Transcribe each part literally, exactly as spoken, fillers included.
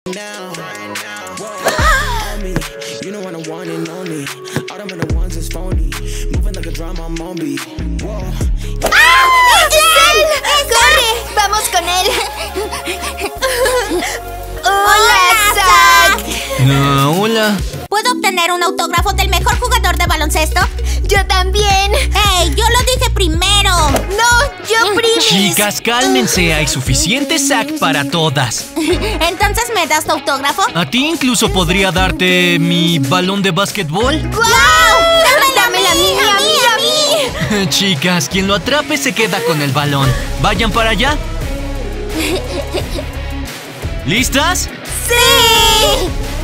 ¡Corre! ¡Vamos con él! ¡Hola, Zack! Uh, hola. ¿Puedo obtener un autógrafo del mejor jugador de baloncesto? ¡Yo también! ¡Ey! ¡Yo lo dije primero! ¡No! ¡Yo primero! Chicas, cálmense. Hay suficiente Zack para todas. ¿Entonces me das tu autógrafo? A ti incluso podría darte mi balón de básquetbol. ¡Guau! ¡Dámela a mí! ¡A mí! ¡A mí! Chicas, quien lo atrape se queda con el balón. Vayan para allá. ¿Listas? ¡Sí!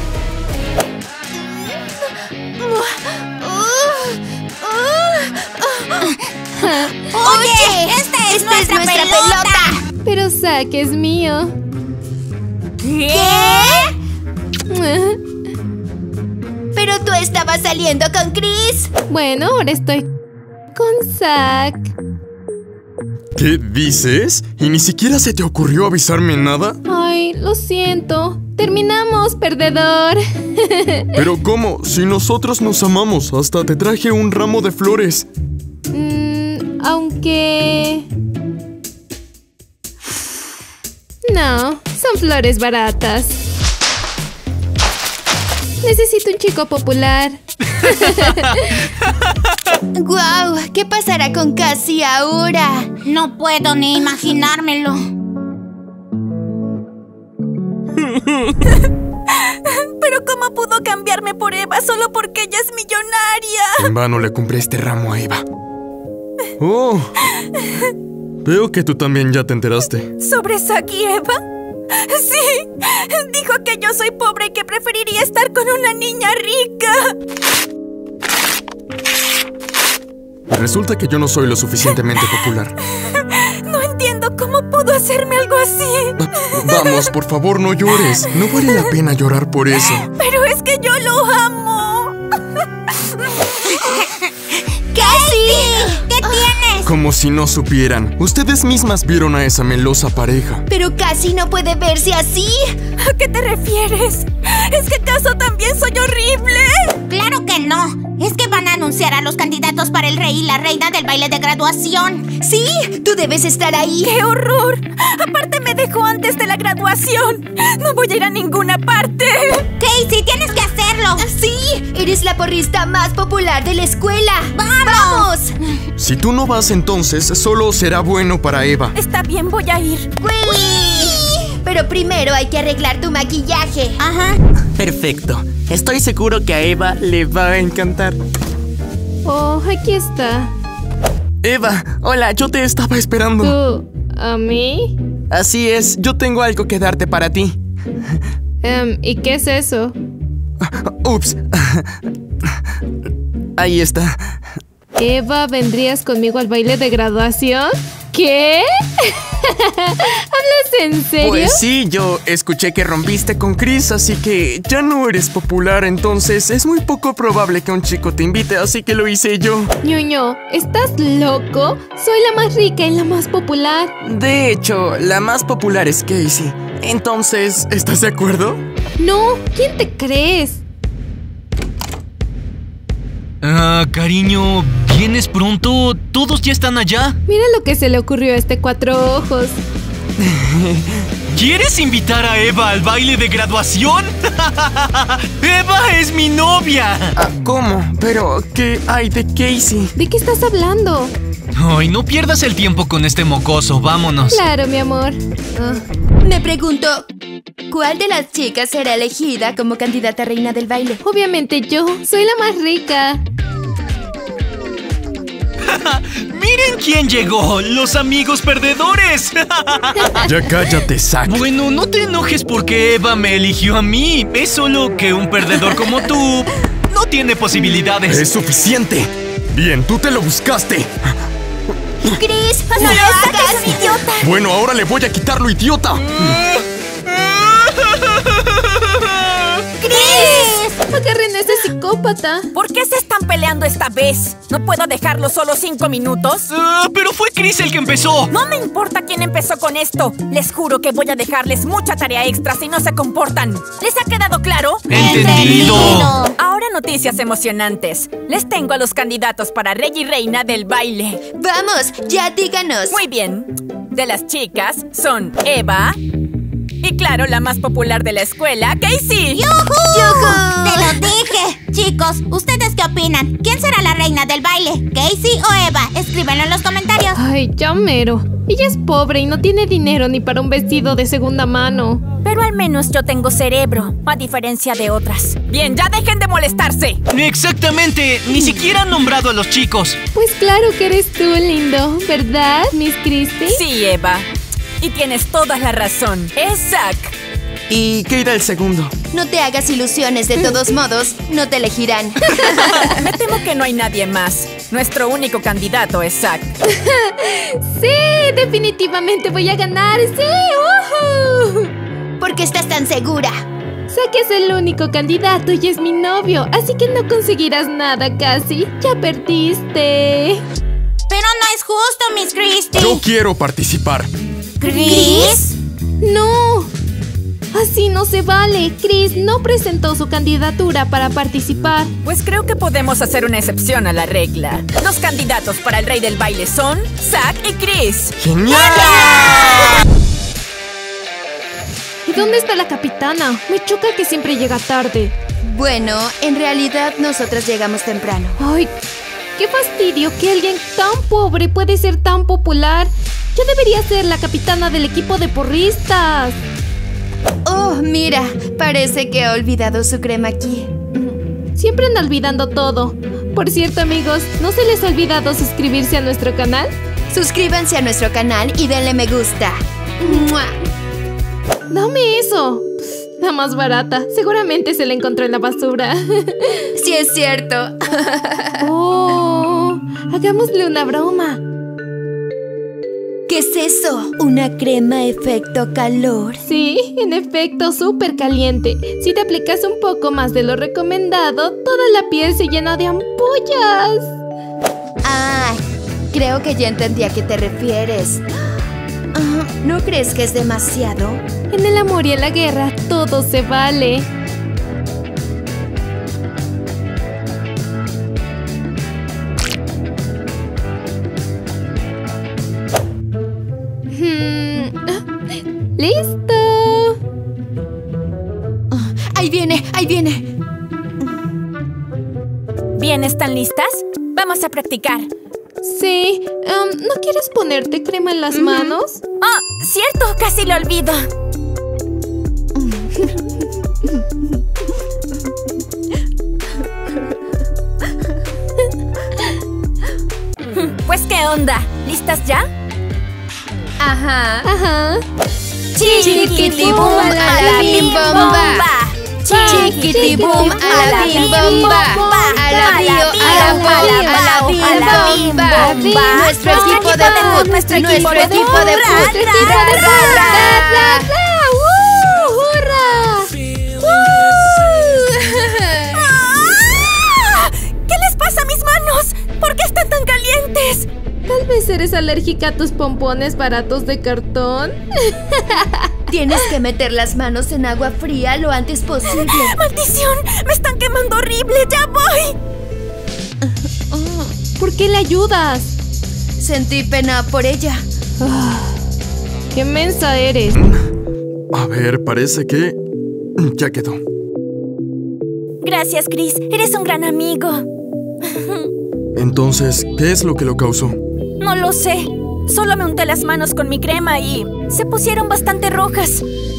Oye, esta es, esta nuestra, es nuestra pelota. pelota. Pero Zack es mío. ¿Qué? Pero tú estabas saliendo con Chris. Bueno, ahora estoy con Zack. ¿Qué dices? ¿Y ni siquiera se te ocurrió avisarme nada? Ay, lo siento. Terminamos, perdedor. ¿Pero cómo? Si nosotros nos amamos, hasta te traje un ramo de flores. Mm, aunque... No, son flores baratas. Necesito un chico popular. ¡Guau! ¿Qué pasará con Cassie ahora? No puedo ni imaginármelo. ¿Pero cómo pudo cambiarme por Eva solo porque ella es millonaria? En vano le compré este ramo a Eva. Oh, veo que tú también ya te enteraste. ¿Sobre Zack y Eva? Sí, dijo que yo soy pobre y que preferiría estar con una niña rica. Resulta que yo no soy lo suficientemente popular. No entiendo cómo pudo hacerme algo así. Vamos, por favor, no llores. No vale la pena llorar por eso. Pero es que yo lo amo. ¡Cassie! ¿Qué tienes? Como si no supieran. Ustedes mismas vieron a esa melosa pareja. Pero Cassie no puede verse así. ¿A qué te refieres? ¿Es que acaso también soy horrible? ¡Claro que no! Es que van a anunciar a los candidatos para el rey y la reina del baile de graduación. Sí, tú debes estar ahí. ¡Qué horror! Aparte me dejó antes de la graduación. No voy a ir a ninguna parte. Casey, tienes que hacerlo. Sí, eres la porrista más popular de la escuela. ¡Vamos! Si tú no vas entonces, solo será bueno para Eva. Está bien, voy a ir. ¡Uy! Pero primero hay que arreglar tu maquillaje. Ajá. Perfecto. Estoy seguro que a Eva le va a encantar. Oh, aquí está. Eva, hola, yo te estaba esperando. ¿Tú? ¿A mí? Así es, yo tengo algo que darte para ti. Um, ¿Y qué es eso? Ups. Ahí está. Eva, ¿vendrías conmigo al baile de graduación? ¿Qué? ¿Hablas en serio? Pues sí, yo escuché que rompiste con Chris, así que ya no eres popular, entonces es muy poco probable que un chico te invite, así que lo hice yo. Ñoño, ¿estás loco? Soy la más rica y la más popular. De hecho, la más popular es Casey. Entonces, ¿estás de acuerdo? No, ¿quién te crees? Ah, cariño, ¿vienes pronto? ¿Todos ya están allá? Mira lo que se le ocurrió a este cuatro ojos. ¿Quieres invitar a Eva al baile de graduación? ¡Eva es mi novia! Ah, ¿cómo? Pero, ¿qué hay de Casey? ¿De qué estás hablando? Ay, no pierdas el tiempo con este mocoso, vámonos. Claro, mi amor. Oh, me pregunto, ¿cuál de las chicas será elegida como candidata a reina del baile? Obviamente yo, soy la más rica. ¡Miren quién llegó! ¡Los amigos perdedores! Ya cállate, Zack. Bueno, no te enojes porque Eva me eligió a mí. Es solo que un perdedor como tú no tiene posibilidades. Es suficiente. Bien, tú te lo buscaste. Chris, no lo hagas, idiota. Bueno, ahora le voy a quitar lo idiota. Chris, Agarren a ese psicópata. psicópata. ¿Por qué se están peleando esta vez? ¿No puedo dejarlo solo cinco minutos? Uh, pero fue Chris el que empezó. No me importa quién empezó con esto. Les juro que voy a dejarles mucha tarea extra si no se comportan. ¿Les ha quedado claro? ¡Entendido! Ahora noticias emocionantes. Les tengo a los candidatos para rey y reina del baile. Vamos, ya díganos. Muy bien. De las chicas son Eva y, claro, la más popular de la escuela, Casey. ¡Yujú! ¡Te lo dije! Chicos, ¿ustedes qué opinan? ¿Quién será la reina del baile? ¿Casey o Eva? Escríbenlo en los comentarios. Ay, ya mero. Ella es pobre y no tiene dinero ni para un vestido de segunda mano. Pero al menos yo tengo cerebro, a diferencia de otras. Bien, ya dejen de molestarse. Exactamente, ni siquiera han nombrado a los chicos. Pues claro que eres tú, lindo, ¿verdad, Miss Christie? Sí, Eva. Y tienes toda la razón. Es Zack. ¿Y qué irá el segundo? No te hagas ilusiones, de todos modos, no te elegirán. Me temo que no hay nadie más. Nuestro único candidato es Zack. Sí, definitivamente voy a ganar, sí. ¡Uhú! ¿Por qué estás tan segura? Zack es el único candidato y es mi novio, así que no conseguirás nada casi. Ya perdiste. Pero no es justo, Miss Christie. Yo quiero participar. ¿Chris? No. Así no se vale. Chris no presentó su candidatura para participar. Pues creo que podemos hacer una excepción a la regla. Los candidatos para el rey del baile son Zack y Chris. ¡Genial! ¿Y dónde está la capitana? Me choca que siempre llega tarde. Bueno, en realidad nosotros llegamos temprano. Ay, qué fastidio que alguien tan pobre puede ser tan popular. Yo debería ser la capitana del equipo de porristas. Oh, mira, parece que ha olvidado su crema aquí. Siempre anda olvidando todo. Por cierto, amigos, ¿no se les ha olvidado suscribirse a nuestro canal? Suscríbanse a nuestro canal y denle me gusta. ¡Mua! Dame eso. Pss, la más barata. Seguramente se la encontró en la basura. Sí, es cierto. Oh, hagámosle una broma. ¿Qué es eso? ¿Una crema efecto calor? Sí, en efecto, súper caliente. Si te aplicas un poco más de lo recomendado, toda la piel se llena de ampollas. Ah, creo que ya entendí a qué te refieres. Ah, ¿no crees que es demasiado? En el amor y en la guerra, todo se vale. ¡Listo! Oh, ahí viene, ahí viene. Bien, ¿están listas? Vamos a practicar. Sí, um, ¿no quieres ponerte crema en las uh-huh. manos? Oh, cierto, casi lo olvido. Pues, ¿qué onda? ¿Listas ya? Ajá. Ajá. Chiquitibum a la bim bomba. Chiquitibum a la bim bomba. A la bio, a la bio, a la bim bomba. Nuestro equipo de fútbol, nuestro equipo de fútbol. Nuestro equipo de fútbol. ¡Hurra! ¿Qué les pasa a mis manos? ¿Por qué están tan calientes? Tal vez eres alérgica a tus pompones baratos de cartón. Tienes que meter las manos en agua fría lo antes posible. ¡Maldición! ¡Me están quemando horrible! ¡Ya voy! ¿Por qué le ayudas? Sentí pena por ella. Oh, ¡qué mensa eres! A ver, parece que ya quedó. Gracias, Chris. Eres un gran amigo. Entonces, ¿qué es lo que lo causó? No lo sé. Solo me unté las manos con mi crema y se pusieron bastante rojas.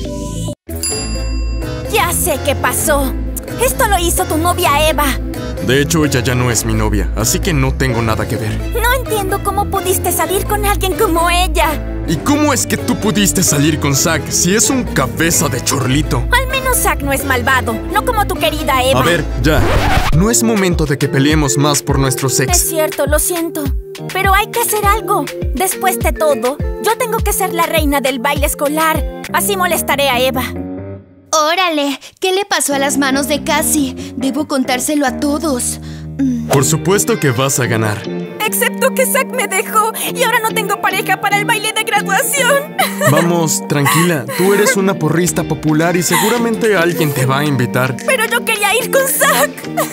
Ya sé qué pasó. Esto lo hizo tu novia Eva. De hecho, ella ya no es mi novia, así que no tengo nada que ver. No entiendo cómo pudiste salir con alguien como ella. ¿Y cómo es que tú pudiste salir con Zack si es un cabeza de chorlito? Al menos Zack no es malvado, no como tu querida Eva. A ver, ya. No es momento de que peleemos más por nuestro Es sexo. cierto, lo siento. Pero hay que hacer algo. Después de todo, yo tengo que ser la reina del baile escolar. Así molestaré a Eva. Órale, ¿qué le pasó a las manos de Cassie? Debo contárselo a todos. Por supuesto que vas a ganar. Excepto que Zack me dejó y ahora no tengo pareja para el baile de graduación. Vamos, tranquila. Tú eres una porrista popular y seguramente alguien te va a invitar. Pero yo quería ir con Zack.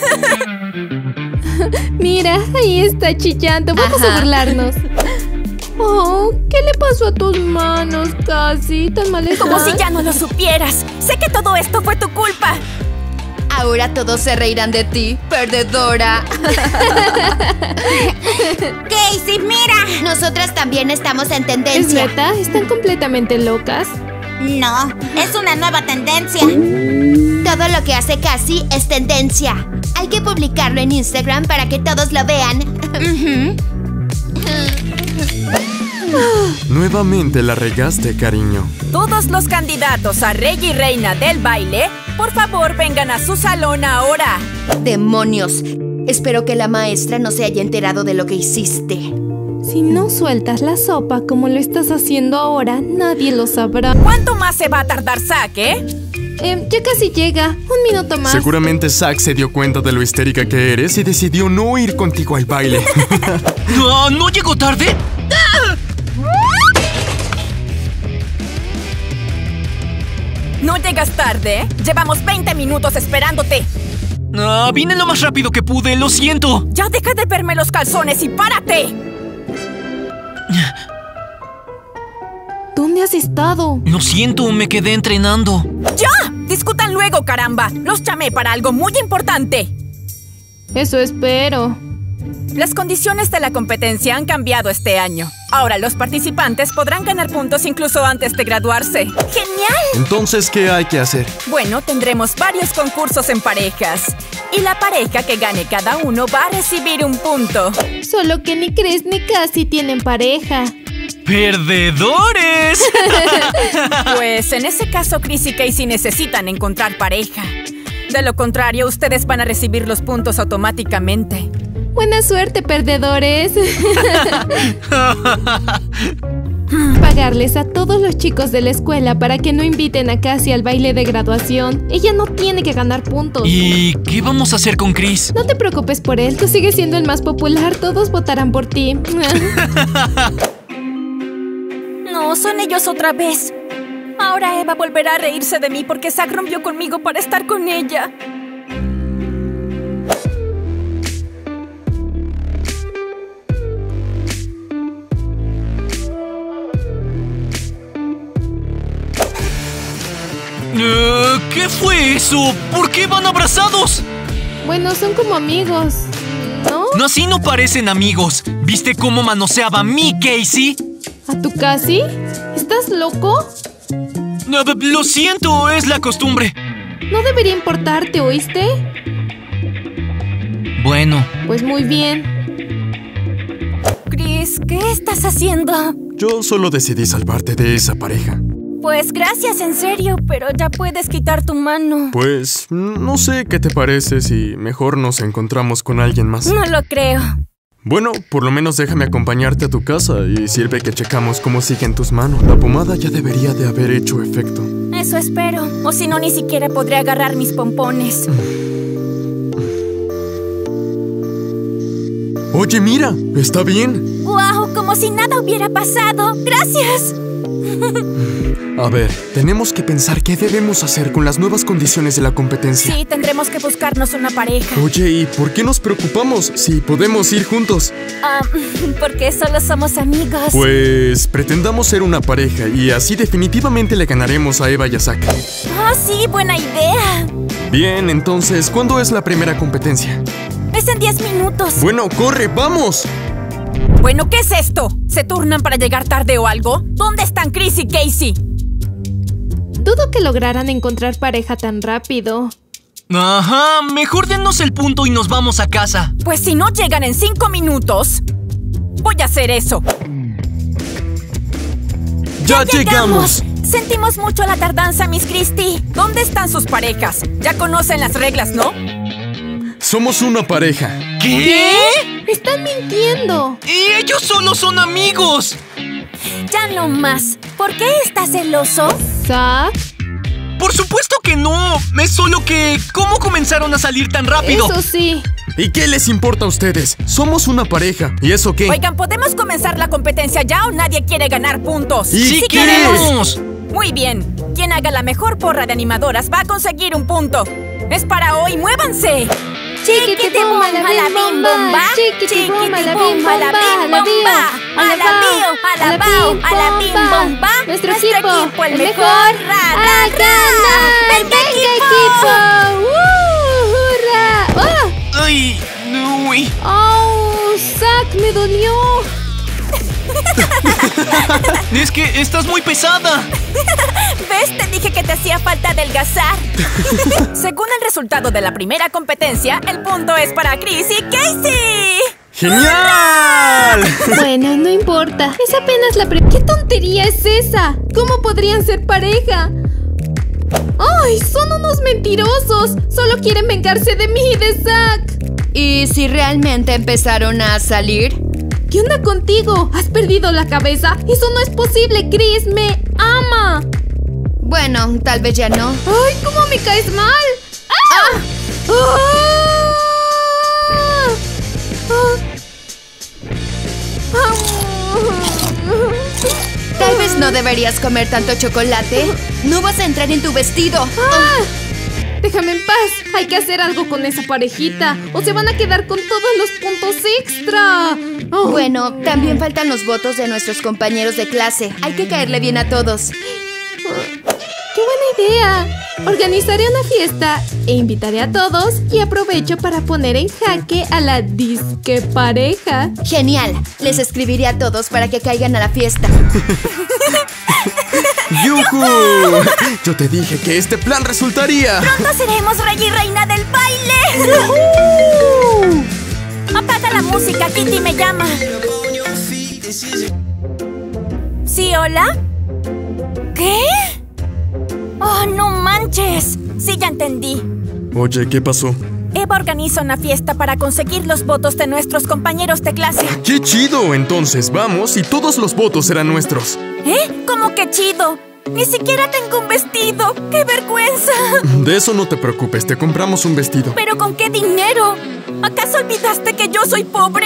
Mira, ahí está chillando. Vamos Ajá. a burlarnos. Oh, ¿qué le pasó a tus manos, Cassie? ¿Tan mal estás? Como si ya no lo supieras. Sé que todo esto fue tu culpa. Ahora todos se reirán de ti, perdedora. Casey, mira. Nosotras también estamos en ¿Es tendencia. neta? ¿Están completamente locas? No, es una nueva tendencia. Todo lo que hace Cassie es tendencia. Hay que publicarlo en Instagram para que todos lo vean. Nuevamente la regaste, cariño. Todos los candidatos a rey y reina del baile, por favor vengan a su salón ahora. ¡Demonios! Espero que la maestra no se haya enterado de lo que hiciste. Si no sueltas la sopa como lo estás haciendo ahora, nadie lo sabrá. ¿Cuánto más se va a tardar Zack, eh? Eh, ya casi llega. Un minuto más. Seguramente Zack se dio cuenta de lo histérica que eres y decidió no ir contigo al baile. ¿No, ¿no llegó tarde? No llegas tarde, ¿eh? Llevamos veinte minutos esperándote. Ah, vine lo más rápido que pude, lo siento. Ya deja de verme los calzones y párate. ¿Dónde has estado? Lo siento, me quedé entrenando. ¡Ya! Discutan luego, caramba. Los llamé para algo muy importante. Eso espero. Las condiciones de la competencia han cambiado este año. Ahora los participantes podrán ganar puntos incluso antes de graduarse. ¡Genial! Entonces, ¿qué hay que hacer? Bueno, tendremos varios concursos en parejas. Y la pareja que gane cada uno va a recibir un punto. Solo que ni Chris ni Cassie tienen pareja. ¡Perdedores! Pues en ese caso, Chris y Casey necesitan encontrar pareja. De lo contrario, ustedes van a recibir los puntos automáticamente. Buena suerte, perdedores. Pagarles a todos los chicos de la escuela para que no inviten a Cassie al baile de graduación. Ella no tiene que ganar puntos. ¿Y qué vamos a hacer con Chris? No te preocupes por él, tú sigues siendo el más popular. Todos votarán por ti. No, son ellos otra vez. Ahora Eva volverá a reírse de mí porque Zack rompió conmigo para estar con ella. Uh, ¿Qué fue eso? ¿Por qué van abrazados? Bueno, son como amigos, ¿no? No, así no parecen amigos. ¿Viste cómo manoseaba a mí, Casey? ¿A tu Cassie? ¿Estás loco? Uh, lo siento, es la costumbre. No debería importarte, ¿oíste? Bueno. Pues muy bien. Chris, ¿qué estás haciendo? Yo solo decidí salvarte de esa pareja. Pues gracias, en serio, pero ya puedes quitar tu mano. Pues, no sé qué te parece si mejor nos encontramos con alguien más. No lo creo. Bueno, por lo menos déjame acompañarte a tu casa y sirve que checamos cómo siguen tus manos. La pomada ya debería de haber hecho efecto. Eso espero. O si no, ni siquiera podré agarrar mis pompones. Oye, mira, está bien. ¡Guau! Como si nada hubiera pasado. ¡Gracias! A ver, tenemos que pensar qué debemos hacer con las nuevas condiciones de la competencia. Sí, tendremos que buscarnos una pareja. Oye, ¿y por qué nos preocupamos si podemos ir juntos? Ah, porque solo somos amigos. Pues pretendamos ser una pareja y así definitivamente le ganaremos a Eva y a Zack. ¡Oh, sí! ¡Buena idea! Bien, entonces, ¿cuándo es la primera competencia? Es en diez minutos. Bueno, corre, ¡vamos! Bueno, ¿qué es esto? ¿Se turnan para llegar tarde o algo? ¿Dónde están Chris y Casey? Dudo que lograran encontrar pareja tan rápido. Ajá, mejor denos el punto y nos vamos a casa. Pues si no llegan en cinco minutos, voy a hacer eso. ¡Ya llegamos! Sentimos mucho la tardanza, Miss Christie. ¿Dónde están sus parejas? Ya conocen las reglas, ¿no? Somos una pareja. ¿Qué? ¡Están mintiendo! ¡Y ellos solo son amigos! Ya no más. ¿Por qué estás celoso? ¿Zack? por supuesto que no. Es solo que... ¿Cómo comenzaron a salir tan rápido? Eso sí. ¿Y qué les importa a ustedes? Somos una pareja. ¿Y eso qué? Oigan, ¿podemos comenzar la competencia ya o nadie quiere ganar puntos? ¿Y ¡Sí qué? queremos! Muy bien. Quien haga la mejor porra de animadoras va a conseguir un punto. Es para hoy, ¡muévanse! Chiquitibum, alabim, bomba. Chiquitibum, alabim, bomba. bomba. Alabío, alabao, alabim, bomba. Nuestro equipo, el el mejor. mejor. Ra, ¡A ra, ra. ganar! ¡Venga, ¡Venga, equipo! equipo! ¡Uh, hurra! ¡Oh! ¡Ay! ¡Uy! ¡Oh! ¡Zack, me dolió! Es que estás muy pesada. ¿Ves? Te dije que te hacía falta adelgazar. Según el resultado de la primera competencia, el punto es para Chris y Casey. ¡Genial! Bueno, no importa. Es apenas la pre... ¿Qué tontería es esa? ¿Cómo podrían ser pareja? ¡Ay! ¡Son unos mentirosos! Solo quieren vengarse de mí y de Zack. ¿Y si realmente empezaron a salir? ¿Qué onda contigo? ¿Has perdido la cabeza? Eso no es posible, Chris. Me ama. Bueno, tal vez ya no. ¡Ay! ¿Cómo me caes mal? ¡Ah! ¡Ah! ¡Ah! Tal vez no deberías comer tanto chocolate. No vas a entrar en tu vestido. ¡Ah! Déjame en paz. Hay que hacer algo con esa parejita o se van a quedar con todos los puntos extra. Oh. Bueno, también faltan los votos de nuestros compañeros de clase. Hay que caerle bien a todos. ¡Qué buena idea! Organizaré una fiesta e invitaré a todos y aprovecho para poner en jaque a la disque pareja. Genial. Les escribiré a todos para que caigan a la fiesta. ¡Yujú! Yo te dije que este plan resultaría. ¡Pronto seremos rey y reina del baile! Apaga la música, Kitty me llama. ¿Sí, hola? ¿Qué? ¡Oh, no manches! Sí, ya entendí. Oye, ¿qué pasó? Eva organiza una fiesta para conseguir los votos de nuestros compañeros de clase. ¡Qué chido! Entonces vamos y todos los votos serán nuestros. ¿Eh? ¿Cómo que chido? Ni siquiera tengo un vestido. ¡Qué vergüenza! De eso no te preocupes, te compramos un vestido. ¿Pero con qué dinero? ¿Acaso olvidaste que yo soy pobre?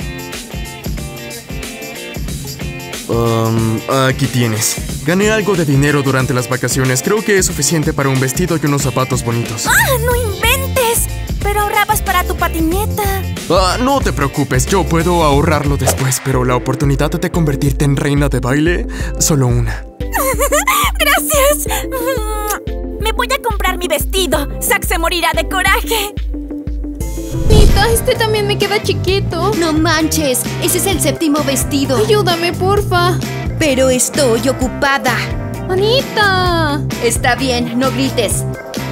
Um, aquí tienes. Gané algo de dinero durante las vacaciones. Creo que es suficiente para un vestido y unos zapatos bonitos. ¡Ah, no inventes! Pero ahorrabas para tu patineta. Ah, no te preocupes, yo puedo ahorrarlo después, pero la oportunidad de convertirte en reina de baile, solo una. ¡Gracias! Me voy a comprar mi vestido. Zack se morirá de coraje. Nita, este también me queda chiquito. No manches, ese es el séptimo vestido. Ayúdame, porfa. Pero estoy ocupada. Anita. Está bien, no grites.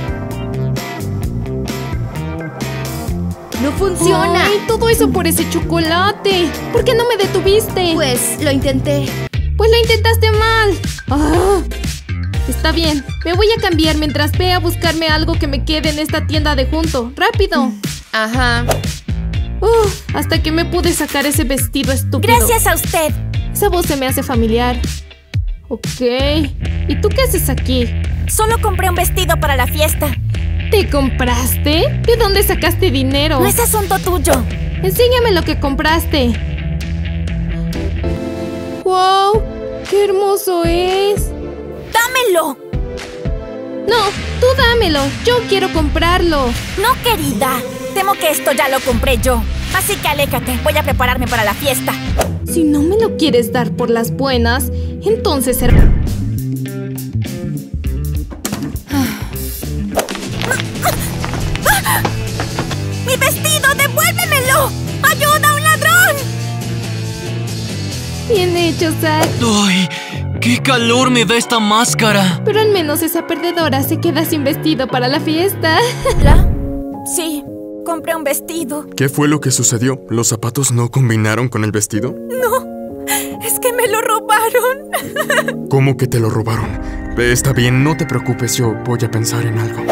No funciona. Ay, todo eso por ese chocolate. ¿Por qué no me detuviste? Pues lo intenté. Pues lo intentaste mal. Ah, está bien. Me voy a cambiar mientras ve a buscarme algo que me quede en esta tienda de junto. ¡Rápido! Ajá. Uh, hasta que me pude sacar ese vestido estúpido. Gracias a usted. Esa voz se me hace familiar. Ok. ¿Y tú qué haces aquí? Solo compré un vestido para la fiesta. ¿Te compraste? ¿De dónde sacaste dinero? No es asunto tuyo. Enséñame lo que compraste. ¡Wow! ¡Qué hermoso es! ¡Dámelo! No, tú dámelo. Yo quiero comprarlo. No, querida. Temo que esto ya lo compré yo. Así que aléjate. Voy a prepararme para la fiesta. Si no me lo quieres dar por las buenas, entonces será... ¡Mi vestido! ¡Devuélvemelo! ¡Ayuda, un ladrón! Bien hecho, Zack. ¡Ay! ¡Qué calor me da esta máscara! Pero al menos esa perdedora se queda sin vestido para la fiesta. ¿La? Sí, compré un vestido. ¿Qué fue lo que sucedió? ¿Los zapatos no combinaron con el vestido? No, es que me lo robaron. ¿Cómo que te lo robaron? Está bien, no te preocupes, yo voy a pensar en algo.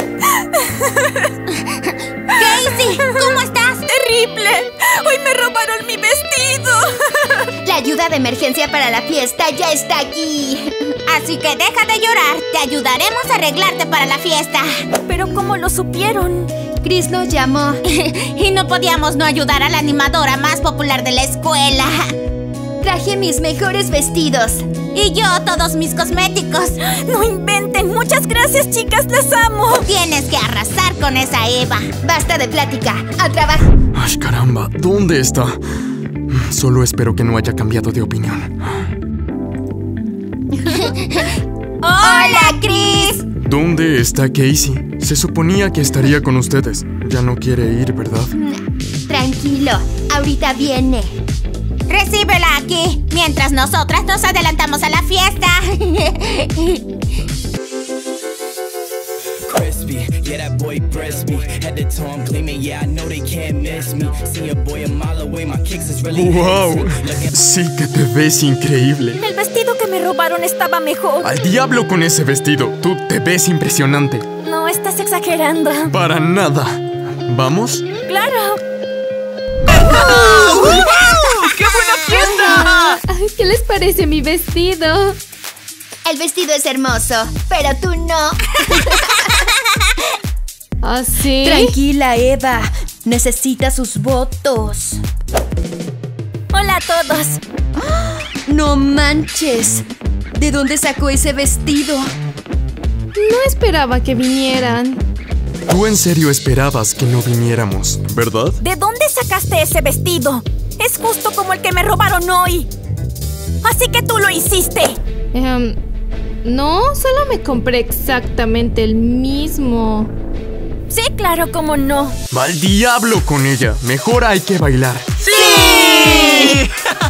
Casey, ¿cómo estás? ¡Terrible! ¡Hoy me robaron mi vestido! La ayuda de emergencia para la fiesta ya está aquí. Así que deja de llorar. Te ayudaremos a arreglarte para la fiesta. ¿Pero cómo lo supieron? Chris nos llamó. Y no podíamos no ayudar a la animadora más popular de la escuela. Traje mis mejores vestidos. Y yo todos mis cosméticos. ¡No inventen! ¡Muchas gracias, chicas! ¡Las amo! Tienes que arrasar con esa Eva. Basta de plática. ¡A trabajo! Ay, caramba, ¿dónde está? Solo espero que no haya cambiado de opinión. ¡Hola, Chris! ¿Dónde está Casey? Se suponía que estaría con ustedes. Ya no quiere ir, ¿verdad? Tranquilo, ahorita viene. Recíbela aquí, mientras nosotras nos adelantamos a la fiesta. Crispy, yeah, that boy pressed me. Had the tongue gleaming, yeah, I know they can't miss me. See a boy a mile away, my kicks is really ¡Wow! Sí que te ves increíble. El vestido que me robaron estaba mejor. ¡Al diablo con ese vestido! Tú te ves impresionante. No, estás exagerando. Para nada. ¿Vamos? ¡Claro! ¡Qué buena fiesta! Ay, ¿qué les parece mi vestido? El vestido es hermoso, pero tú no. ¿Ah, sí? Tranquila, Eva. Necesita sus votos. ¡Hola a todos! ¡No manches! ¿De dónde sacó ese vestido? No esperaba que vinieran. Tú en serio esperabas que no viniéramos, ¿verdad? ¿De dónde sacaste ese vestido? Es justo como el que me robaron hoy. Así que tú lo hiciste. Um, no, solo me compré exactamente el mismo. Sí, claro, cómo no. ¡Mal diablo con ella! Mejor hay que bailar. ¡Sí!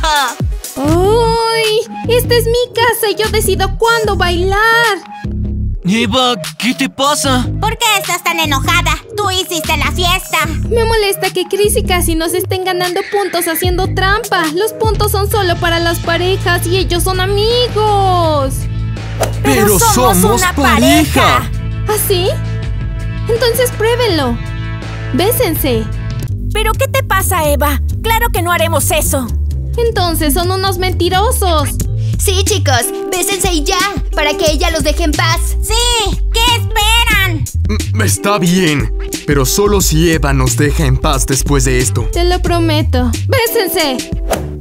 ¡Uy! Esta es mi casa y yo decido cuándo bailar. Eva, ¿qué te pasa? ¿Por qué estás tan enojada? Tú hiciste la fiesta. Me molesta que Chris y Cassie nos estén ganando puntos haciendo trampa. Los puntos son solo para las parejas y ellos son amigos. ¡Pero somos una pareja! ¿Ah, sí? Entonces pruébenlo. Bésense. ¿Pero qué te pasa, Eva? Claro que no haremos eso. Entonces son unos mentirosos. Sí, chicos, bésense y ya, para que ella los deje en paz. Sí, ¿qué esperan? Mm, Está bien, pero solo si Eva nos deja en paz después de esto. Te lo prometo. ¡Bésense!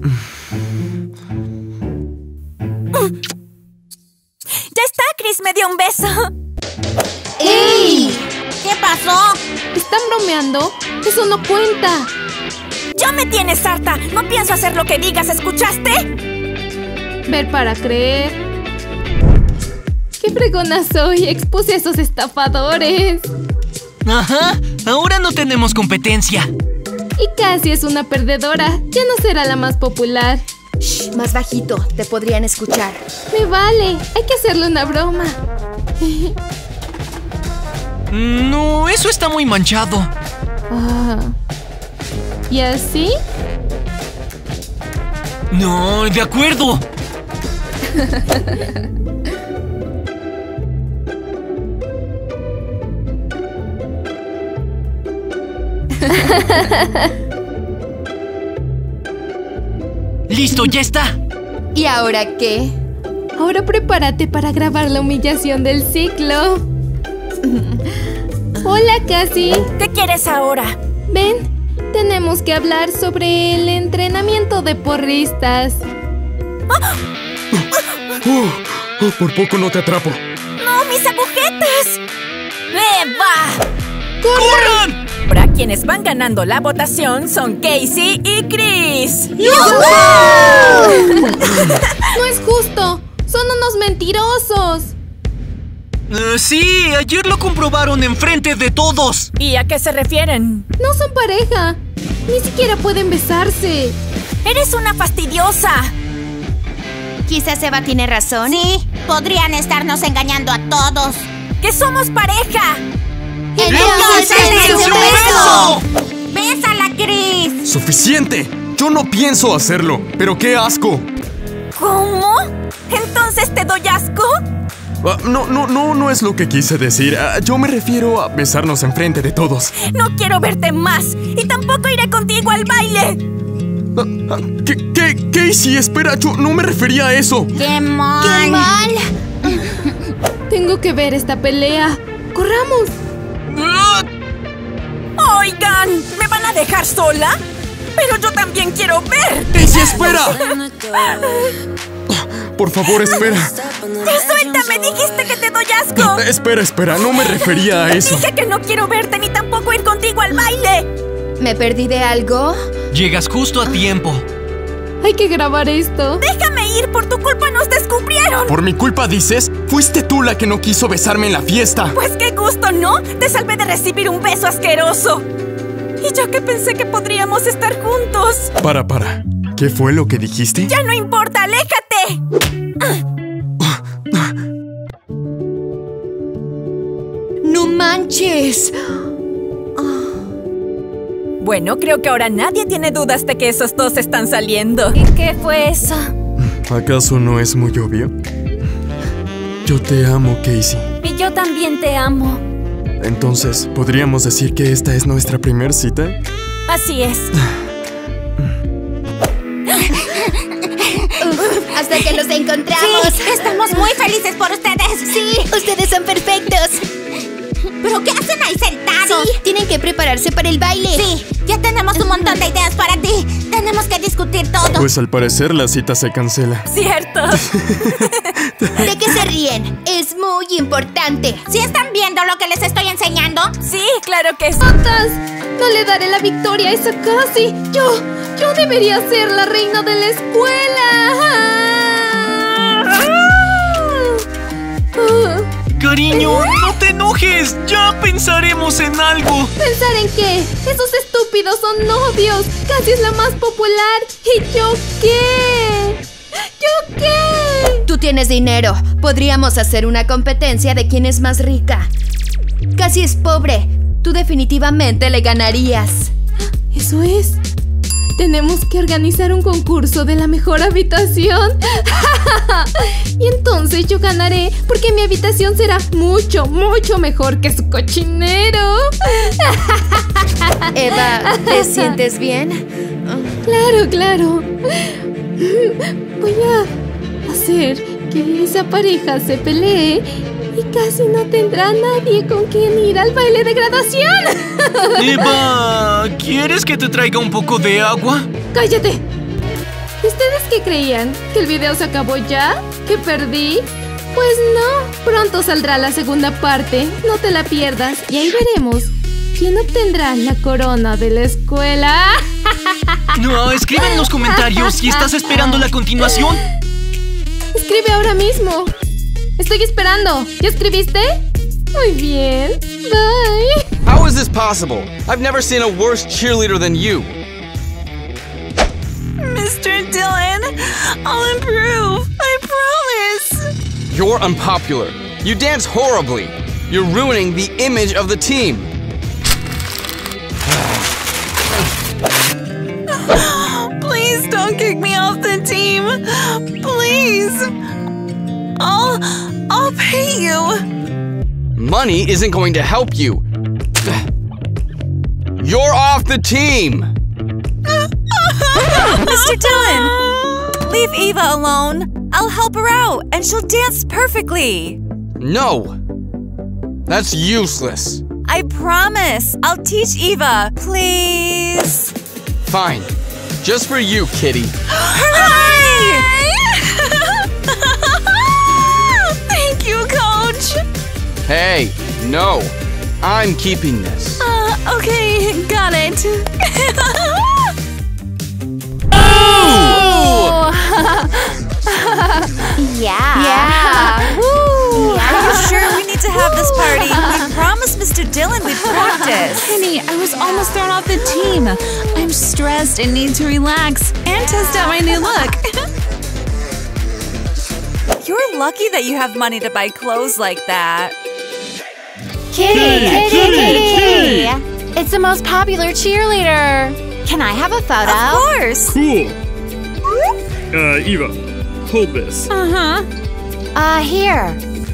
¡Ya está! Chris me dio un beso. ¡Ey! ¿Qué pasó? ¿Están bromeando? Eso no cuenta. ¡Ya me tienes harta! No pienso hacer lo que digas, ¿escuchaste? Ver para creer. ¡Qué fregona soy! Expuse a esos estafadores. Ajá, ahora no tenemos competencia. Y Cassie es una perdedora. Ya no será la más popular. Shh, más bajito, te podrían escuchar. Me vale. Hay que hacerle una broma. No, eso está muy manchado. Ah. ¿Y así? No, de acuerdo. Listo, ya está. ¿Y ahora qué? Ahora prepárate para grabar la humillación del ciclo. Hola, Cassie. ¿Qué quieres ahora? Ven, tenemos que hablar sobre el entrenamiento de porristas. Oh, oh, por poco no te atrapo. ¡No, mis agujetas! ¡Eva! ¡Corran! Ahora quienes van ganando la votación son Casey y Chris. No es justo. Son unos mentirosos. Uh, sí, ayer lo comprobaron enfrente de todos. ¿Y a qué se refieren? No son pareja. Ni siquiera pueden besarse. ¡Eres una fastidiosa! Quizás Eva tiene razón. Sí, podrían estarnos engañando a todos. ¡Que somos pareja! ¡Entonces, ¡Entonces, dense un beso! ¡Bésala, Chris! ¡Suficiente! Yo no pienso hacerlo, pero qué asco. ¿Cómo? ¿Entonces te doy asco? Ah, no, no, no, no es lo que quise decir. Ah, yo me refiero a besarnos enfrente de todos. No quiero verte más y tampoco iré contigo al baile. Ah, ah, ¿qué, ¿Qué ¿Qué? Casey, espera, yo no me refería a eso. ¡Qué mal! ¡Qué mal! Tengo que ver esta pelea. ¡Corramos! Oigan, ¿me van a dejar sola? Pero yo también quiero ver. Casey, espera. Por favor, espera. ¡Ya suéltame! ¡Dijiste que te doy asco! Espera, espera, no me refería a eso. Dije que no quiero verte ni tampoco ir contigo al baile. ¿Me perdí de algo? Llegas justo a tiempo. Hay que grabar esto. ¡Déjame ir! ¡Por tu culpa nos descubrieron! ¿Por mi culpa dices? Fuiste tú la que no quiso besarme en la fiesta. Pues qué gusto, ¿no? Te salvé de recibir un beso asqueroso. Y yo que pensé que podríamos estar juntos. Para, para. ¿Qué fue lo que dijiste? ¡Ya no importa! ¡Aléjate! ¡No manches! Bueno, creo que ahora nadie tiene dudas de que esos dos están saliendo. ¿Y qué fue eso? ¿Acaso no es muy obvio? Yo te amo, Casey. Y yo también te amo. Entonces, ¿podríamos decir que esta es nuestra primer cita? Así es. Hasta que los encontramos. Sí, estamos muy felices por ustedes. Sí, ustedes son perfectos. ¿Pero qué hacen ahí sentados? Sí, tienen que prepararse para el baile. Sí, ya tenemos un montón de ideas para ti. Tenemos que discutir todo. Pues al parecer la cita se cancela. Cierto. ¿De qué se ríen? Es muy importante. ¿Sí están viendo lo que les estoy enseñando? Sí, claro que sí. ¡Patas! No le daré la victoria a esa Cassie. Yo, yo debería ser la reina de la escuela. Ah. Cariño, no te enojes. Ya pensaremos en algo. ¿Pensar en qué? Esos estúpidos son novios. Cassie es la más popular. ¿Y yo qué? ¿Yo qué? Tú tienes dinero. Podríamos hacer una competencia de quién es más rica. Cassie es pobre. Tú definitivamente le ganarías. Eso es. Tenemos que organizar un concurso de la mejor habitación. Y entonces yo ganaré porque mi habitación será mucho, mucho mejor que su cochinero. Eva, ¿te sientes bien? Claro, claro. Voy a hacer que esa pareja se pelee y casi no tendrá nadie con quien ir al baile de graduación. Eva, ¿quieres que te traiga un poco de agua? ¡Cállate! ¿Ustedes qué creían? ¿Que el video se acabó ya? ¿Que perdí? Pues no, pronto saldrá la segunda parte. No te la pierdas y ahí veremos quién obtendrá la corona de la escuela. No, escribe en los comentarios si estás esperando la continuación. Escribe ahora mismo. Estoy esperando. ¿Ya escribiste? Muy bien. Bye. How is this possible? I've never seen a worse cheerleader than you. Mister Dillon, I'll improve. I promise. You're unpopular. You dance horribly. You're ruining the image of the team. Please don't kick me off the team. Please. I'll I'll pay you. Money isn't going to help you. You're off the team. Mister Dillon, leave Eva alone. I'll help her out and she'll dance perfectly. No. That's useless. I promise. I'll teach Eva. Please. Fine. Just for you, kitty. Hooray! Thank you, Coach. Hey, no. I'm keeping this. Uh, okay, got it. Oh! Yeah. Yeah. Woo. Are you sure we need to have this party? We promised Mister Dillon we'd practice. Honey, I was almost thrown off the team. I'm stressed and need to relax and test out my new look. You're lucky that you have money to buy clothes like that. Kitty, Kitty, Kitty, Kitty. It's the most popular cheerleader. Can I have a photo? Of course. Cool. Uh, Eva, hold this. Uh-huh. Uh, here.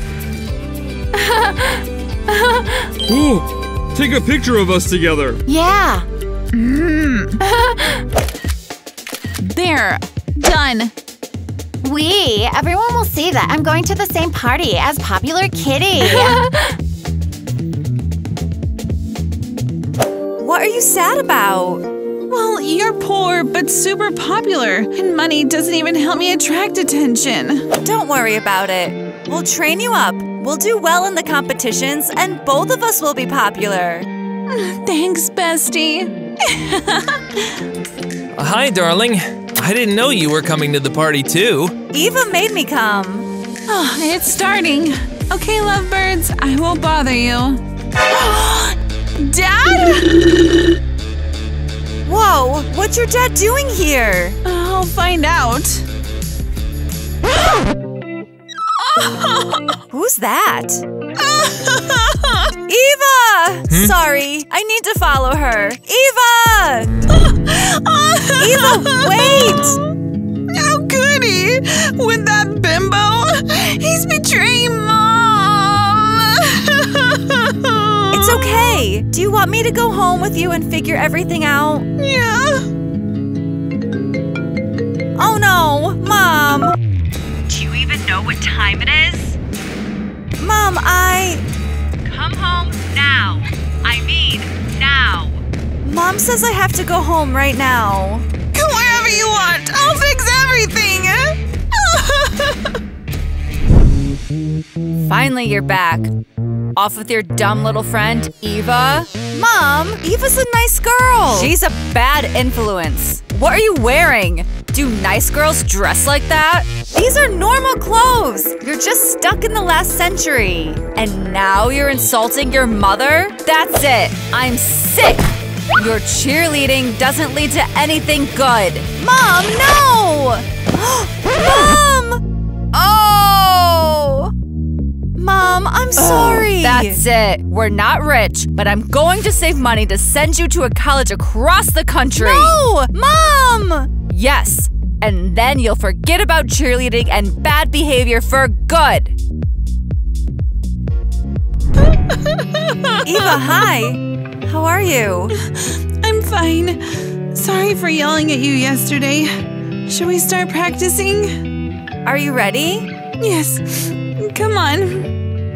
Cool. Take a picture of us together. Yeah. There. Done. We, everyone will see that I'm going to the same party as Popular Kitty. What are you sad about? Well, you're poor, but super popular, and money doesn't even help me attract attention. Don't worry about it. We'll train you up. We'll do well in the competitions, and both of us will be popular. Thanks, bestie. Uh, hi, darling. I didn't know you were coming to the party, too. Eva made me come. Oh, it's starting. Okay, lovebirds, I won't bother you. Dad? Whoa, what's your dad doing here? I'll find out. Who's that? Eva! Hmm? Sorry, I need to follow her. Eva! Eva, wait! How could he? With that bimbo? He's betraying Mom! It's okay. Do you want me to go home with you and figure everything out? Yeah. Oh no, Mom! Do you even know what time it is? Mom, I… Come home now. I mean, now. Mom says I have to go home right now. Go wherever you want. I'll fix everything. Finally, you're back. Off with your dumb little friend, Eva? Mom, Eva's a nice girl. She's a bad influence. What are you wearing? Do nice girls dress like that? These are normal clothes. You're just stuck in the last century. And now you're insulting your mother? That's it. I'm sick. Your cheerleading doesn't lead to anything good. Mom, no! Mom! Oh! Mom, I'm sorry. That's it. We're not rich, but I'm going to save money to send you to a college across the country. No! Mom! Yes. And then you'll forget about cheerleading and bad behavior for good. Eva, hi. How are you? I'm fine. Sorry for yelling at you yesterday. Should we start practicing? Are you ready? Yes. Come on.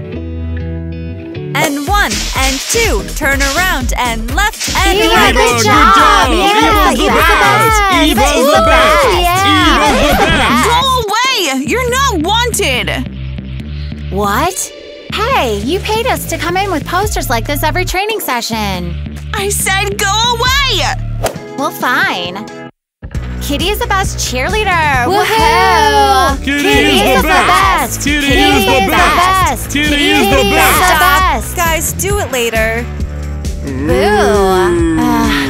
And one, and two, turn around, and left, and Eva, right. good job! Yeah, Eva's the best! Eva's the best! Eva's the best! Go away! You're not wanted! What? Hey, you paid us to come in with posters like this every training session. I said go away! Well, fine. Kitty is the best cheerleader! Woohoo! Kitty, Kitty is the best! Kitty is the best! Kitty is the best! Stop. Guys, do it later. Boo!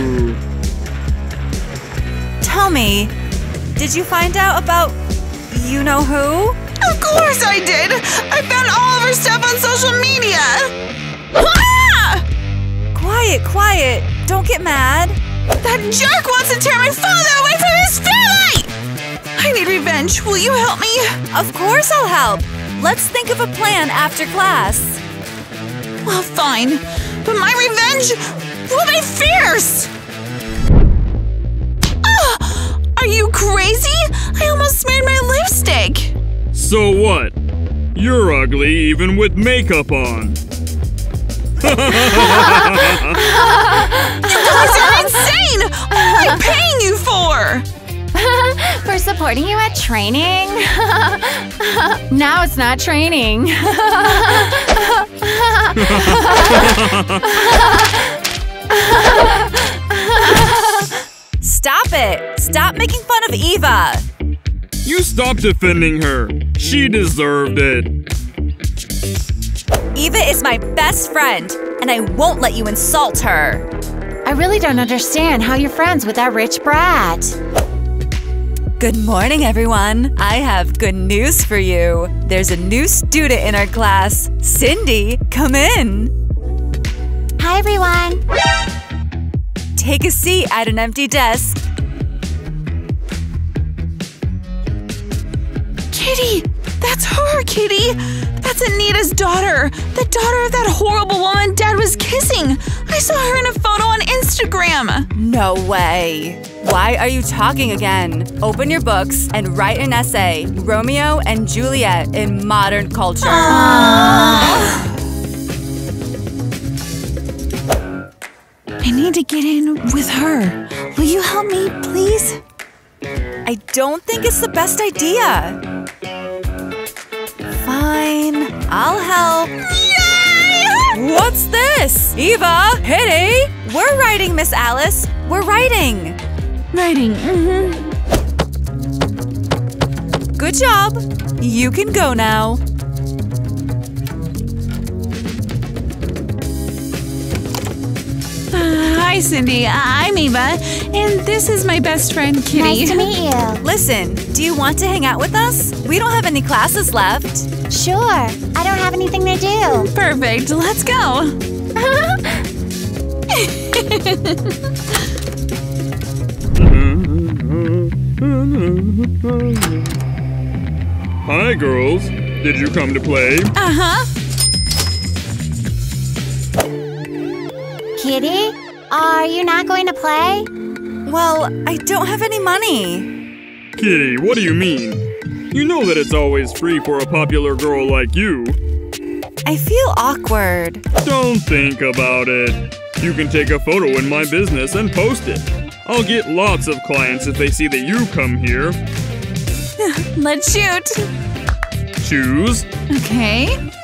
Tell me, did you find out about you-know-who? Of course I did! I found all of her stuff on social media! Ah! Quiet, quiet. Don't get mad. That jerk wants to tear my father away from his family! I need revenge. Will you help me? Of course I'll help. Let's think of a plan after class. Well, fine. But my revenge will be fierce! Ah! Are you crazy? I almost smeared my lipstick! So what? You're ugly even with makeup on. You guys are insane! What am I paying you for? For supporting you at training? Now it's not training. Stop it! Stop making fun of Eva! You stop defending her. She deserved it. Eva is my best friend, and I won't let you insult her. I really don't understand how you're friends with that rich brat. Good morning, everyone. I have good news for you. There's a new student in our class. Cindy, come in. Hi, everyone. Take a seat at an empty desk. Kitty! That's her, Kitty! That's Anita's daughter! The daughter of that horrible woman Dad was kissing! I saw her in a photo on Instagram! No way. Why are you talking again? Open your books and write an essay. Romeo and Juliet in modern culture. I need to get in with her. Will you help me, please? I don't think it's the best idea. Fine, I'll help. Yay! What's this? Eva, Hitty, we're writing, Miss Alice. We're writing. Writing, mm-hmm. Good job. You can go now. Uh, hi, Cindy. I'm Eva, and this is my best friend, Kitty. Nice to meet you. Listen, do you want to hang out with us? We don't have any classes left. Sure. I don't have anything to do. Perfect. Let's go. Hi, girls. Did you come to play? Uh-huh. Kitty, are you not going to play? Well, I don't have any money. Kitty, what do you mean? You know that it's always free for a popular girl like you. I feel awkward. Don't think about it. You can take a photo in my business and post it. I'll get lots of clients if they see that you come here. Let's shoot. Choose. Okay.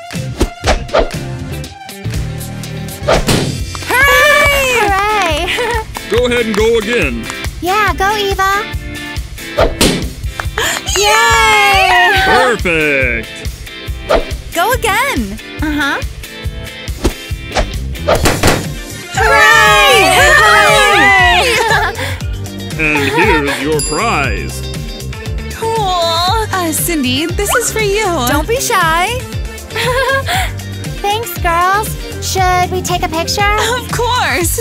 Hooray! Hooray! Go ahead and go again. Yeah, go, Eva. Yay! Perfect. Go again. Uh-huh. Hooray! Hooray! And here's your prize. Cool. Uh, Cindy, this is for you. Don't be shy. Thanks, girls. Should we take a picture? Of course.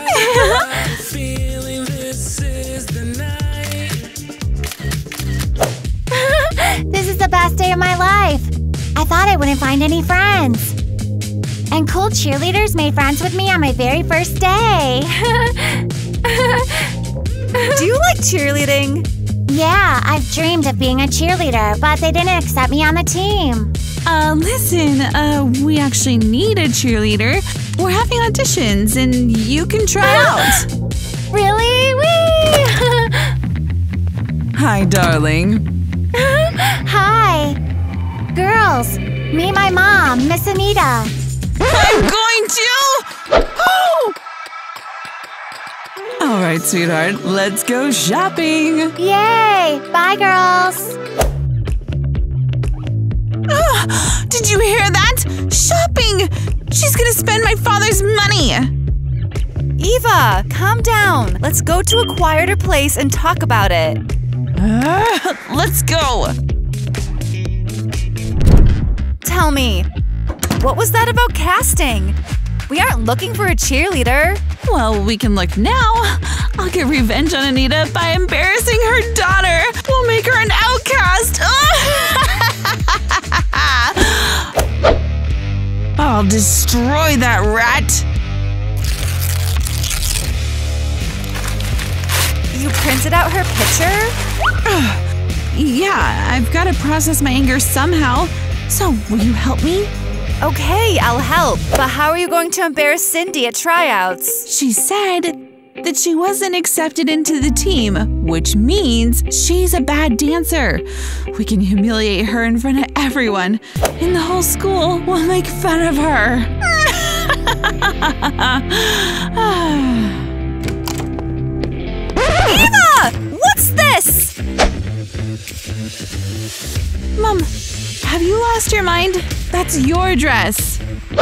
This is the best day of my life. I thought I wouldn't find any friends. And cool cheerleaders made friends with me on my very first day. Do you like cheerleading? Yeah, I've dreamed of being a cheerleader, but they didn't accept me on the team. Uh, listen, uh, we actually need a cheerleader. We're having auditions, and you can try out. Really? Whee! Hi, darling. Hi. Girls, meet my mom, Miss Anita. I'm going to... Oh! All right, sweetheart, let's go shopping. Yay! Bye, girls. Oh, did you hear that? Shopping! She's gonna spend my father's money. Eva, calm down. Let's go to a quieter place and talk about it. Uh, let's go. Tell me, what was that about casting? We aren't looking for a cheerleader. Well, we can look now. I'll get revenge on Anita by embarrassing her daughter. We'll make her an outcast. I'll destroy that rat. You printed out her picture? Yeah, I've got to process my anger somehow. So, will you help me? Okay, I'll help. But how are you going to embarrass Cindy at tryouts? She said that she wasn't accepted into the team, which means she's a bad dancer. We can humiliate her in front of everyone, and the whole school will make fun of her. Eva! What's this? Mom, have you lost your mind? That's your dress.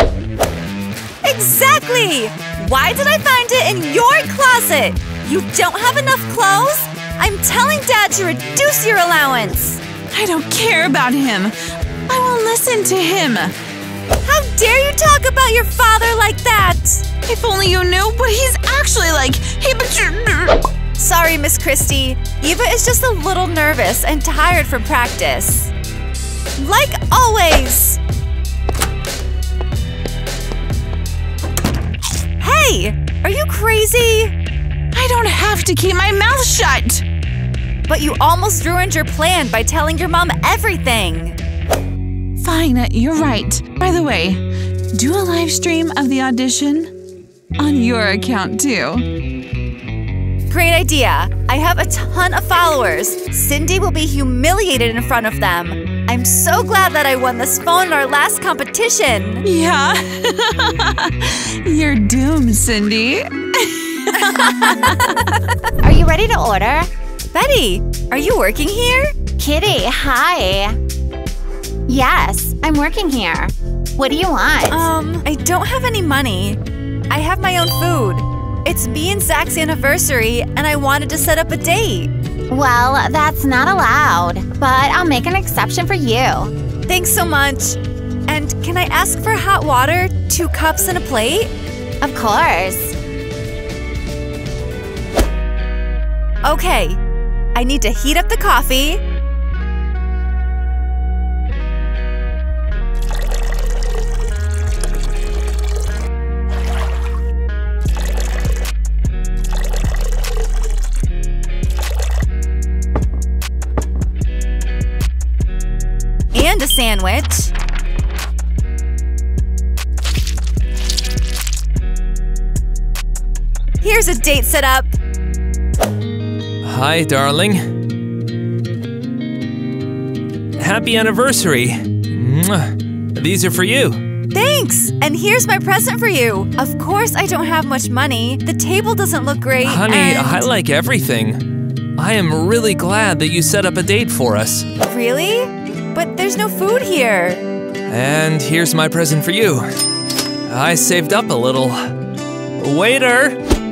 Exactly! Why did I find it in your closet? You don't have enough clothes? I'm telling Dad to reduce your allowance. I don't care about him. I won't listen to him. How dare you talk about your father like that? If only you knew what he's actually like. Hey, but you're... Sorry, Miss Christie. Eva is just a little nervous and tired from practice. Like always. Hey, are you crazy? I don't have to keep my mouth shut. But you almost ruined your plan by telling your mom everything. Fine, you're right. By the way, do a live stream of the audition on your account too. Great idea. I have a ton of followers. Cindy will be humiliated in front of them. I'm so glad that I won this phone in our last competition. Yeah. You're doomed, Cindy. Are you ready to order? Betty, are you working here? Kitty, hi. Yes, I'm working here. What do you want? Um, I don't have any money. I have my own food. It's me and Zach's anniversary, and I wanted to set up a date. Well, that's not allowed, but I'll make an exception for you. Thanks so much. And can I ask for hot water, two cups and a plate? Of course. Okay, I need to heat up the coffee. And a sandwich. Here's a date set up. Hi, darling. Happy anniversary. Mwah. These are for you. Thanks! And here's my present for you. Of course I don't have much money. The table doesn't look great. Honey, and... I like everything. I am really glad that you set up a date for us. Really? But there's no food here. And here's my present for you. I saved up a little. Waiter!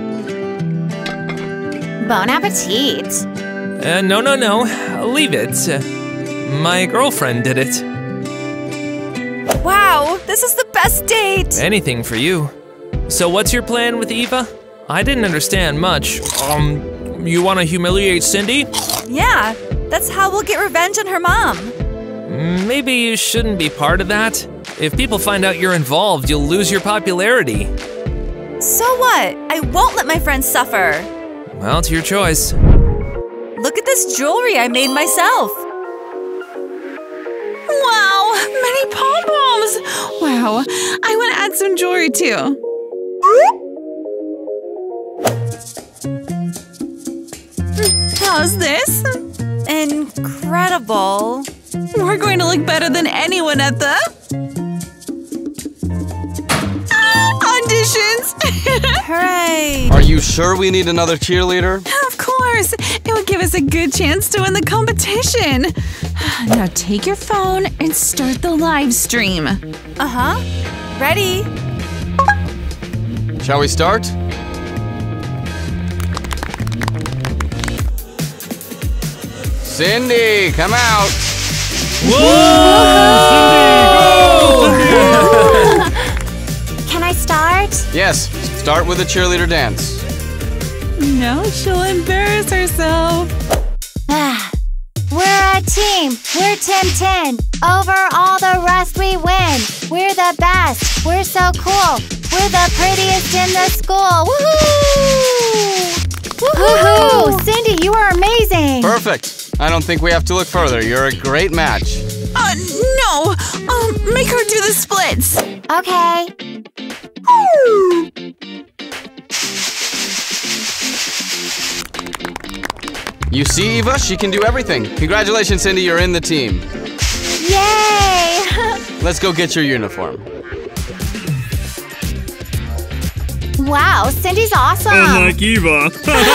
Bon appetit. Uh, no, no, no. Leave it. Uh, my girlfriend did it. Wow, this is the best date! Anything for you. So what's your plan with Eva? I didn't understand much. Um, you want to humiliate Cindy? Yeah, that's how we'll get revenge on her mom. Maybe you shouldn't be part of that. If people find out you're involved, you'll lose your popularity. So what? I won't let my friends suffer. Well, it's your choice. Look at this jewelry I made myself. Wow, many pom-poms! Wow, I want to add some jewelry too. How's this? Incredible. We're going to look better than anyone at the... auditions! Hooray! Are you sure we need another cheerleader? Of course! It would give us a good chance to win the competition. Now take your phone and start the live stream. Uh-huh. Ready. Shall we start? Cindy, come out! Whoa! Cindy, go! Can I start? Yes, start with a cheerleader dance. No, she'll embarrass herself. We're a team. We're Tim Tin. Over all the rest we win. We're the best. We're so cool. We're the prettiest in the school. Woohoo! Woohoo! Cindy, you are amazing. Perfect. I don't think we have to look further. You're a great match. Uh, no! Um, make her do the splits! Okay. You see, Eva? She can do everything. Congratulations, Cindy. You're in the team. Yay! Let's go get your uniform. Wow, Cindy's awesome. Unlike Eva.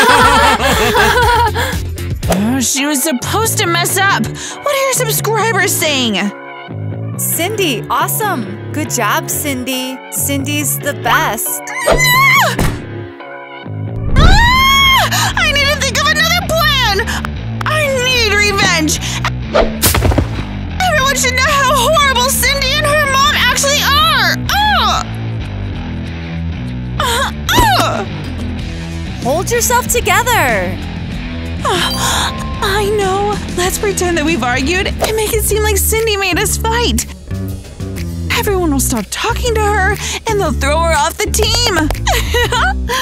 Oh, she was supposed to mess up. What are your subscribers saying? Cindy, awesome. Good job, Cindy. Cindy's the best. Ah! Ah! I need to think of another plan. I need revenge. Everyone should know how horrible Cindy and her mom actually are. Uh! Uh, uh! Hold yourself together. I know. Let's pretend that we've argued and make it seem like Cindy made us fight. Everyone will stop talking to her and they'll throw her off the team.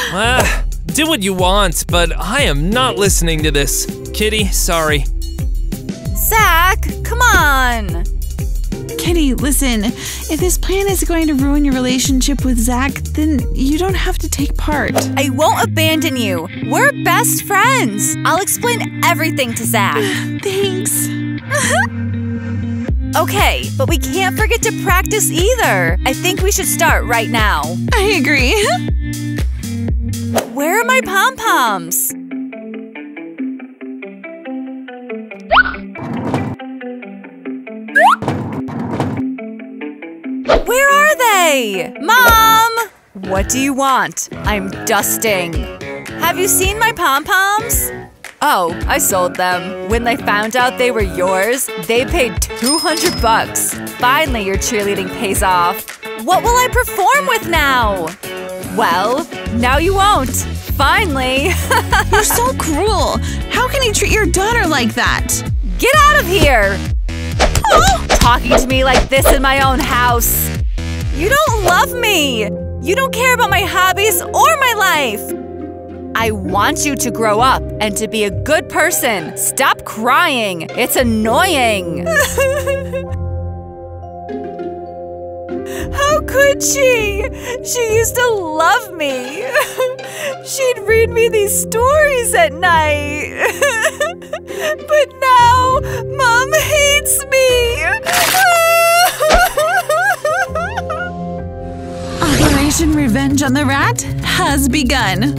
Ah, do what you want, but I am not listening to this. Kitty, sorry. Zach, come on! Kitty, listen. If this plan is going to ruin your relationship with Zach, then you don't have to take part. I won't abandon you. We're best friends. I'll explain everything to Zach. Thanks. Okay, but we can't forget to practice either. I think we should start right now. I agree. Where are my pom-poms? Where are they? Mom! What do you want? I'm dusting. Have you seen my pom-poms? Oh, I sold them. When they found out they were yours, they paid two hundred bucks. Finally, your cheerleading pays off. What will I perform with now? Well, now you won't. Finally. You're so cruel. How can you treat your daughter like that? Get out of here! Oh! Talking to me like this in my own house. You don't love me. You don't care about my hobbies or my life. I want you to grow up and to be a good person. Stop crying. It's annoying. How could she? She used to love me. She'd read me these stories at night. But now, Mom hates me. Operation Revenge on the Rat has begun.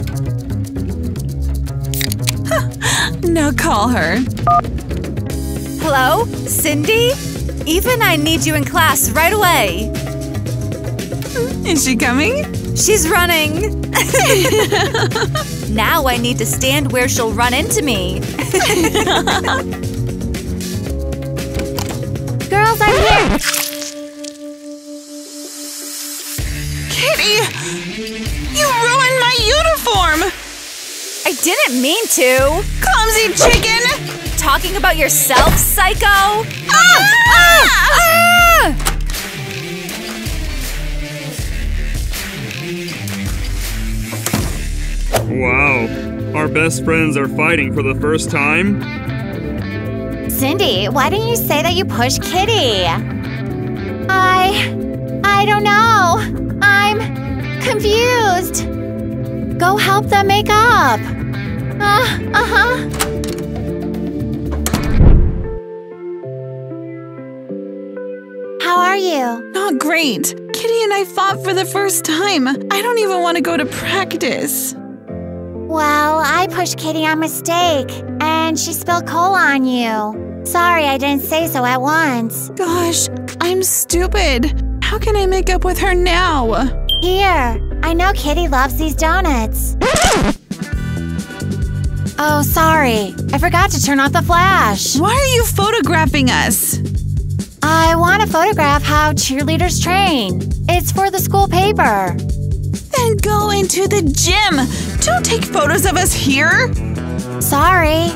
Now call her. Hello? Cindy? Eva and I need you in class right away. Is she coming? She's running. Now I need to stand where she'll run into me. Girls, I'm here! Kitty! You ruined my uniform! I didn't mean to. Clumsy chicken! Talking about yourself, psycho? Ah! Ah! Ah! Wow, our best friends are fighting for the first time? Cindy, why didn't you say that you pushed Kitty? I... I don't know. I'm confused. Go help them make up. Uh, uh-huh. How are you? Not great. Kitty and I fought for the first time. I don't even want to go to practice. Well, I pushed Kitty on mistake, and she spilled coal on you. Sorry I didn't say so at once. Gosh, I'm stupid. How can I make up with her now? Here, I know Kitty loves these donuts. Oh, sorry. I forgot to turn off the flash. Why are you photographing us? I want to photograph how cheerleaders train. It's for the school paper. Then go into the gym. Don't take photos of us here. Sorry.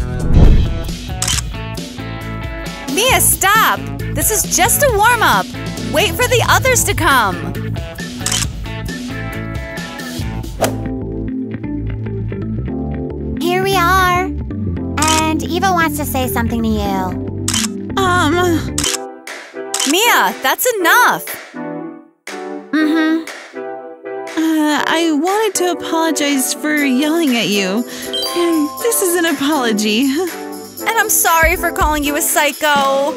Mia, stop! This is just a warm-up. Wait for the others to come. Here we are. And Eva wants to say something to you. Um... Mia, that's enough. Mm-hmm. Uh, I wanted to apologize for yelling at you. And this is an apology. And I'm sorry for calling you a psycho.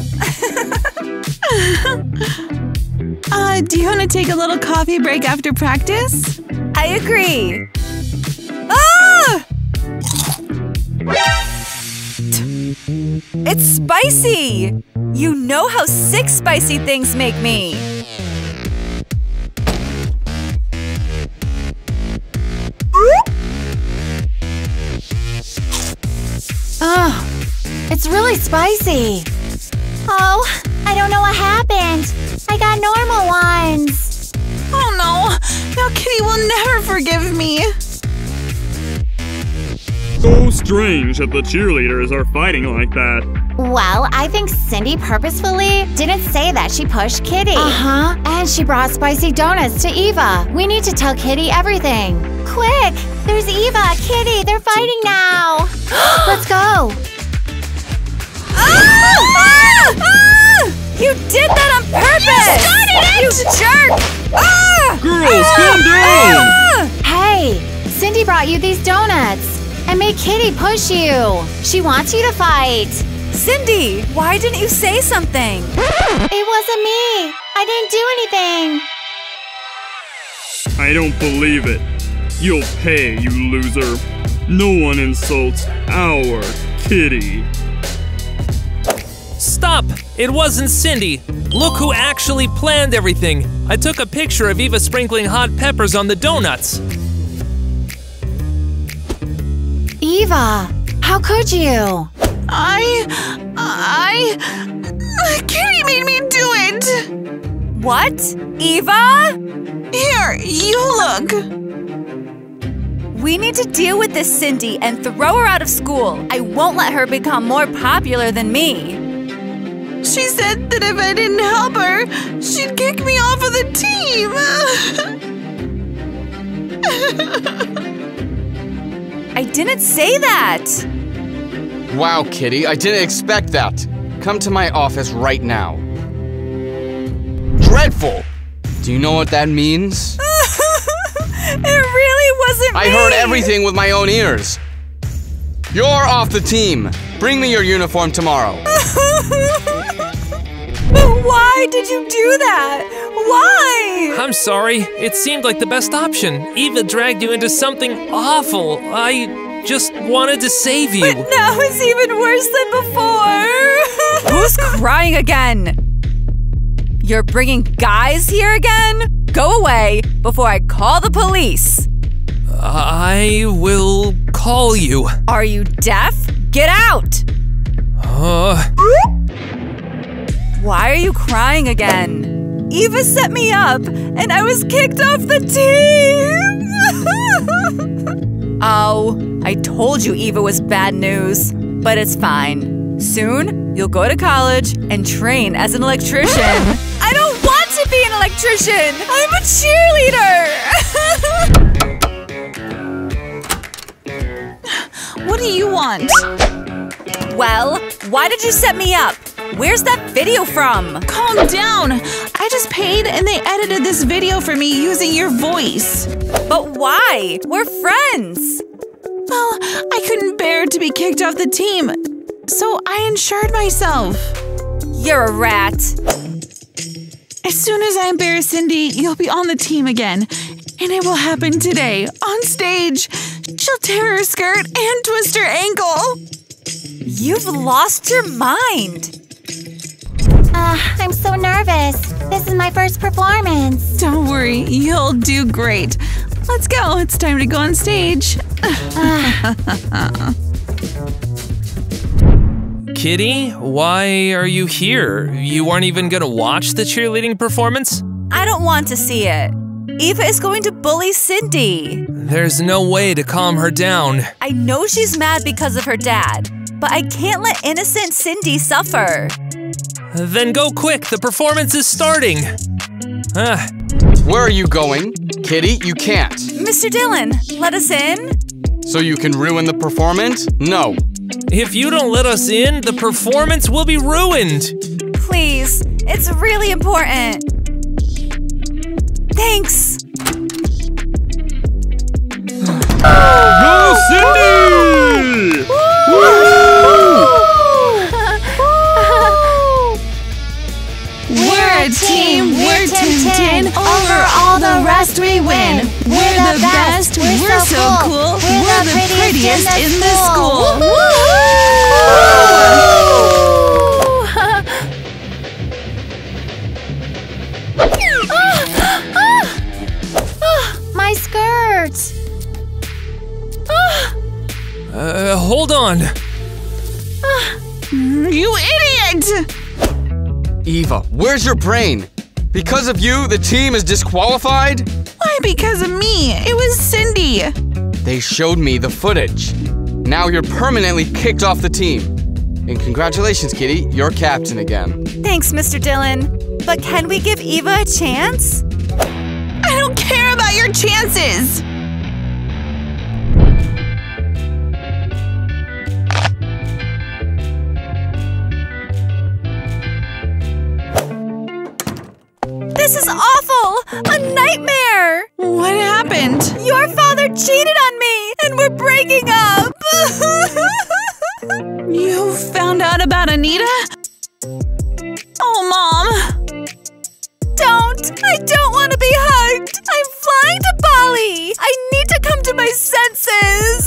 uh, do you want to take a little coffee break after practice? I agree. Ah! It's spicy! You know how sick spicy things make me. Ugh, it's really spicy. Oh, I don't know what happened. I got normal ones. Oh no, now Kitty will never forgive me. So strange that the cheerleaders are fighting like that. Well, I think Cindy purposefully didn't say that she pushed Kitty. Uh-huh. And she brought spicy donuts to Eva. We need to tell Kitty everything. quick! There's Eva, Kitty, they're fighting now! Let's go! Ah! Ah! Ah! You did that on purpose! You started it! You jerk! Ah! Girls, ah! calm down! Ah! Hey, Cindy brought you these donuts and made Kitty push you. She wants you to fight. Cindy, why didn't you say something? It wasn't me. I didn't do anything. I don't believe it. You'll pay, you loser. No one insults our Kitty. Stop! It wasn't Cindy. Look who actually planned everything. I took a picture of Eva sprinkling hot peppers on the donuts. Eva, how could you? I... I... Kitty made me do it! What? Eva? Here, you look. We need to deal with this Cindy and throw her out of school. I won't let her become more popular than me. She said that if I didn't help her, she'd kick me off of the team. I didn't say that. Wow, Kitty, I didn't expect that. Come to my office right now. Dreadful! Do you know what that means? It really wasn't I me. heard everything with my own ears. You're off the team. Bring me your uniform tomorrow. But why did you do that? Why? I'm sorry. It seemed like the best option. Eva dragged you into something awful. I just wanted to save you. But now it's even worse than before. Who's crying again? You're bringing guys here again? Go away before I call the police. I will call you. Are you deaf? Get out! Uh... Why are you crying again? Eva set me up, and I was kicked off the team! Oh, I told you Eva was bad news, but it's fine. Soon, you'll go to college and train as an electrician. I don't want to be an electrician! I'm a cheerleader! What do you want? Well, why did you set me up? Where's that video from? Calm down! I just paid and they edited this video for me using your voice. But why? We're friends! Well, I couldn't bear to be kicked off the team, so I insured myself. You're a rat. As soon as I embarrass Cindy, you'll be on the team again. And it will happen today, on stage. She'll tear her skirt and twist her ankle. You've lost your mind. Uh, I'm so nervous. This is my first performance. Don't worry, you'll do great. Let's go, it's time to go on stage. Kitty, why are you here? You aren't even gonna watch the cheerleading performance? I don't want to see it. Eva is going to bully Cindy. There's no way to calm her down. I know she's mad because of her dad, but I can't let innocent Cindy suffer. Then go quick, the performance is starting. Ah. Where are you going? Kitty, you can't. Mister Dillon, let us in? So you can ruin the performance? No. If you don't let us in, the performance will be ruined. Please, it's really important. Thanks. Go, Cindy! We're a team, we're ten ten, over all the rest we win. We're the best, we're so cool, we're the prettiest in the school. My skirt! Uh, hold on. You idiot! Eva, where's your brain? Because of you, the team is disqualified? Why because of me? It was Cindy. They showed me the footage. Now you're permanently kicked off the team. And congratulations, Kitty, you're captain again. Thanks, Mister Dillon. But can we give Eva a chance? I don't care about your chances. happened? Your father cheated on me, and we're breaking up! You found out about Anita? Oh, Mom! Don't! I don't want to be hugged! I'm flying to Bali! I need to come to my senses!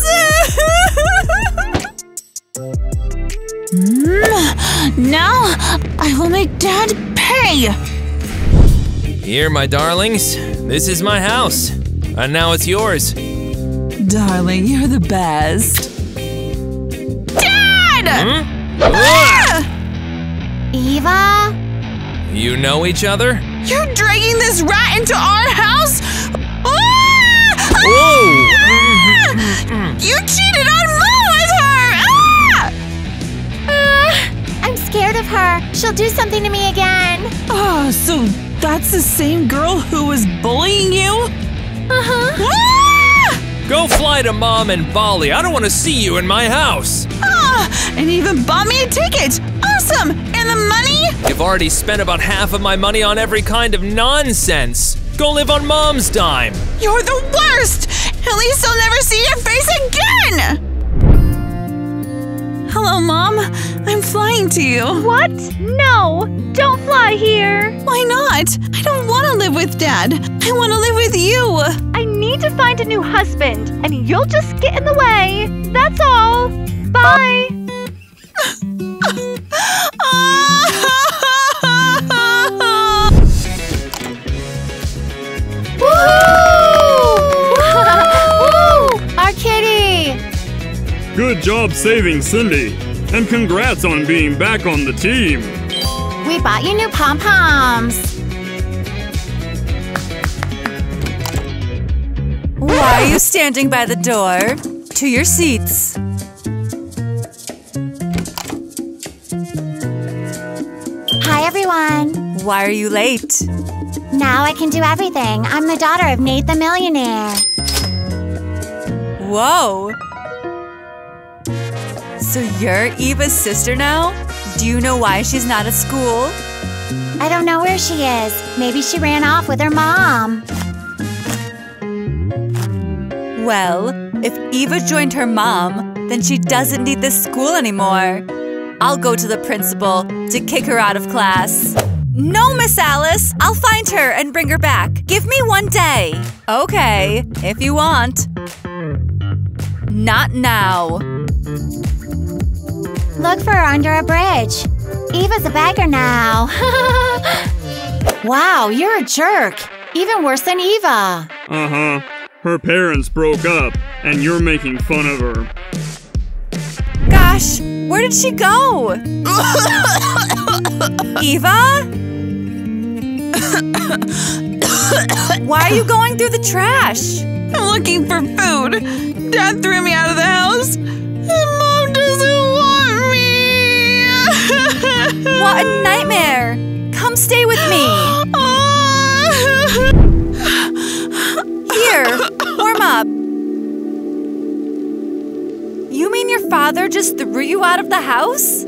mm, now, I will make Dad pay! Here, my darlings. This is my house. And now it's yours. Darling, you're the best. Dad! Hmm? Ah! Eva? You know each other? You're dragging this rat into our house? Ah! Whoa! Ah! You cheated on Mom with her! Ah! Uh, I'm scared of her. She'll do something to me again. Oh, so that's the same girl who was bullying you? Uh-huh. Ah! Go fly to Mom in Bali. I don't want to see you in my house. Ah! And you even bought me a ticket. Awesome! And the money? You've already spent about half of my money on every kind of nonsense. Go live on Mom's dime. You're the worst! At least I'll never see your face again! Hello, Mom. I'm flying to you. What? No! Don't fly here! Why not? I don't want to live with Dad. I want to live with you. I need to find a new husband, and you'll just get in the way. That's all. Bye! Woohoo! Our kitty! Good job saving Cindy, and congrats on being back on the team. We bought you new pom-poms. Why are you standing by the door? To your seats. Hi, everyone. Why are you late? Now I can do everything. I'm the daughter of Nate the Millionaire. Whoa! So you're Eva's sister now? Do you know why she's not at school? I don't know where she is. Maybe she ran off with her mom. Well, if Eva joined her mom, then she doesn't need this school anymore. I'll go to the principal to kick her out of class. No, Miss Alice! I'll find her and bring her back. Give me one day. Okay, if you want. Not now. Look for her under a bridge. Eva's a beggar now. Wow, you're a jerk. Even worse than Eva. Uh-huh. Her parents broke up, and you're making fun of her. Gosh, where did she go? Eva? Why are you going through the trash? I'm looking for food. Dad threw me out of the house. And Mom doesn't want me. What a nightmare. Come stay with me. Here, warm up. You mean your father just threw you out of the house?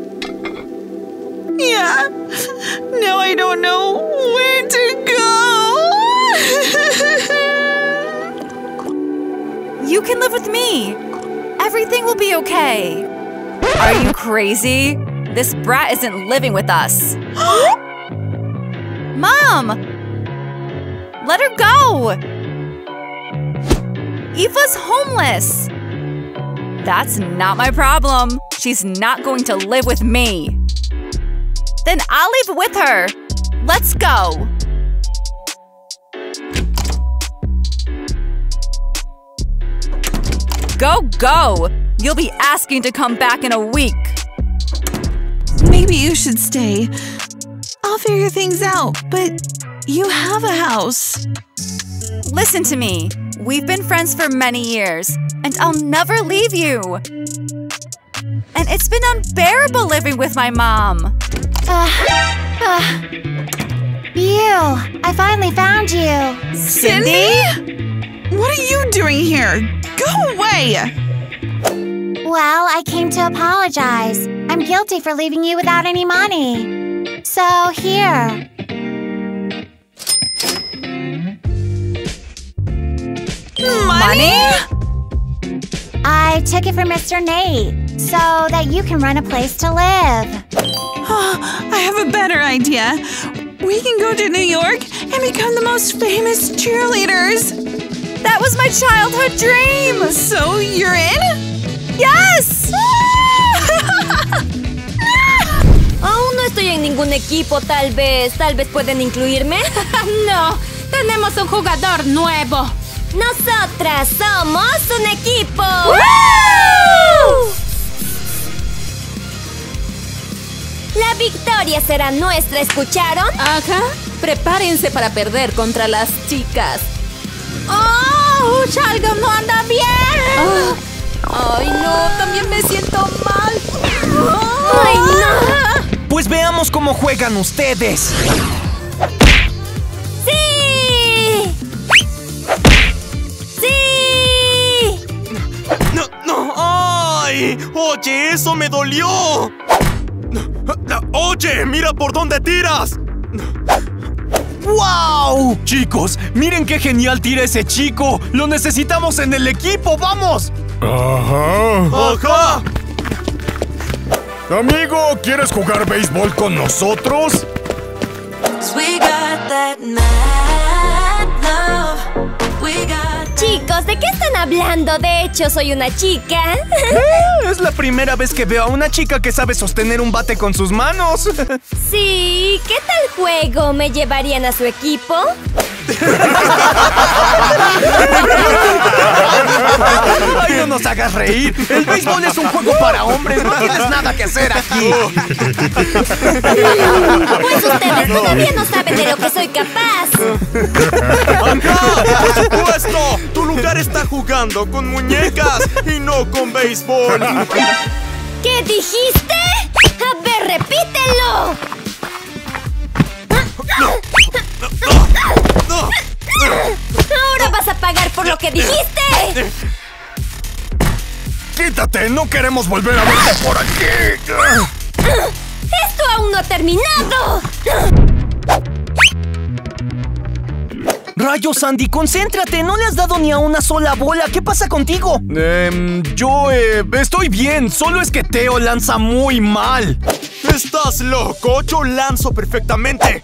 Yeah. Now I don't know where to go. You can live with me. Everything will be okay. Are you crazy? This brat isn't living with us. Mom! Let her go! Eva's homeless. That's not my problem. She's not going to live with me. Then I'll leave with her. Let's go. Go, go! You'll be asking to come back in a week. Maybe you should stay. I'll figure things out, but you have a house. Listen to me. We've been friends for many years, and I'll never leave you. And it's been unbearable living with my mom. Uh, uh, you! I finally found you! Cindy? What are you doing here? Go away! Well, I came to apologize. I'm guilty for leaving you without any money. So, here. Money? I took it from Mister Nate so that you can run a place to live. Oh, I have a better idea. We can go to New York and become the most famous cheerleaders. That was my childhood dream. So you're in? Yes! Aún no estoy en ningún equipo, tal vez. Tal vez pueden incluirme. No, tenemos un jugador nuevo. Nosotras somos un equipo. ¡Woo! La victoria será nuestra, ¿escucharon? Ajá. Prepárense para perder contra las chicas. ¡Oh! ¡Algo no anda bien! Oh. ¡Ay, no! También me siento mal. Oh. ¡Ay, no! Pues veamos cómo juegan ustedes. ¡Sí! ¡Sí! ¡No, no! ¡Ay! ¡Oye, eso me dolió! ¡Oye, mira por dónde tiras! ¡Wow! Chicos, miren qué genial tira ese chico. Lo necesitamos en el equipo, ¡vamos! Ajá. ¡Ajá! Amigo, ¿quieres jugar béisbol con nosotros? Chicos, ¿de qué están hablando? De hecho, soy una chica. ¿Eh? Es la primera vez que veo a una chica que sabe sostener un bate con sus manos. Sí, ¿qué tal juego? ¿Me llevarían a su equipo? ¡Ay, no nos hagas reír! El béisbol es un juego para hombres. No tienes nada que hacer aquí. Pues ustedes todavía no saben de lo que soy capaz. ¡Acá! ¡Por supuesto! Tu lugar está jugando con muñecas y no con béisbol. ¿Qué dijiste? A ver, repítelo. No, no, no. Ahora vas a pagar por lo que dijiste. ¡Quítate! ¡No queremos volver a verte por aquí! ¡Esto aún no ha terminado! Rayos, Sandy, concéntrate. No le has dado ni a una sola bola. ¿Qué pasa contigo? Eh, yo eh, estoy bien. Solo es que Teo lanza muy mal. ¡Estás loco! Yo lanzo perfectamente.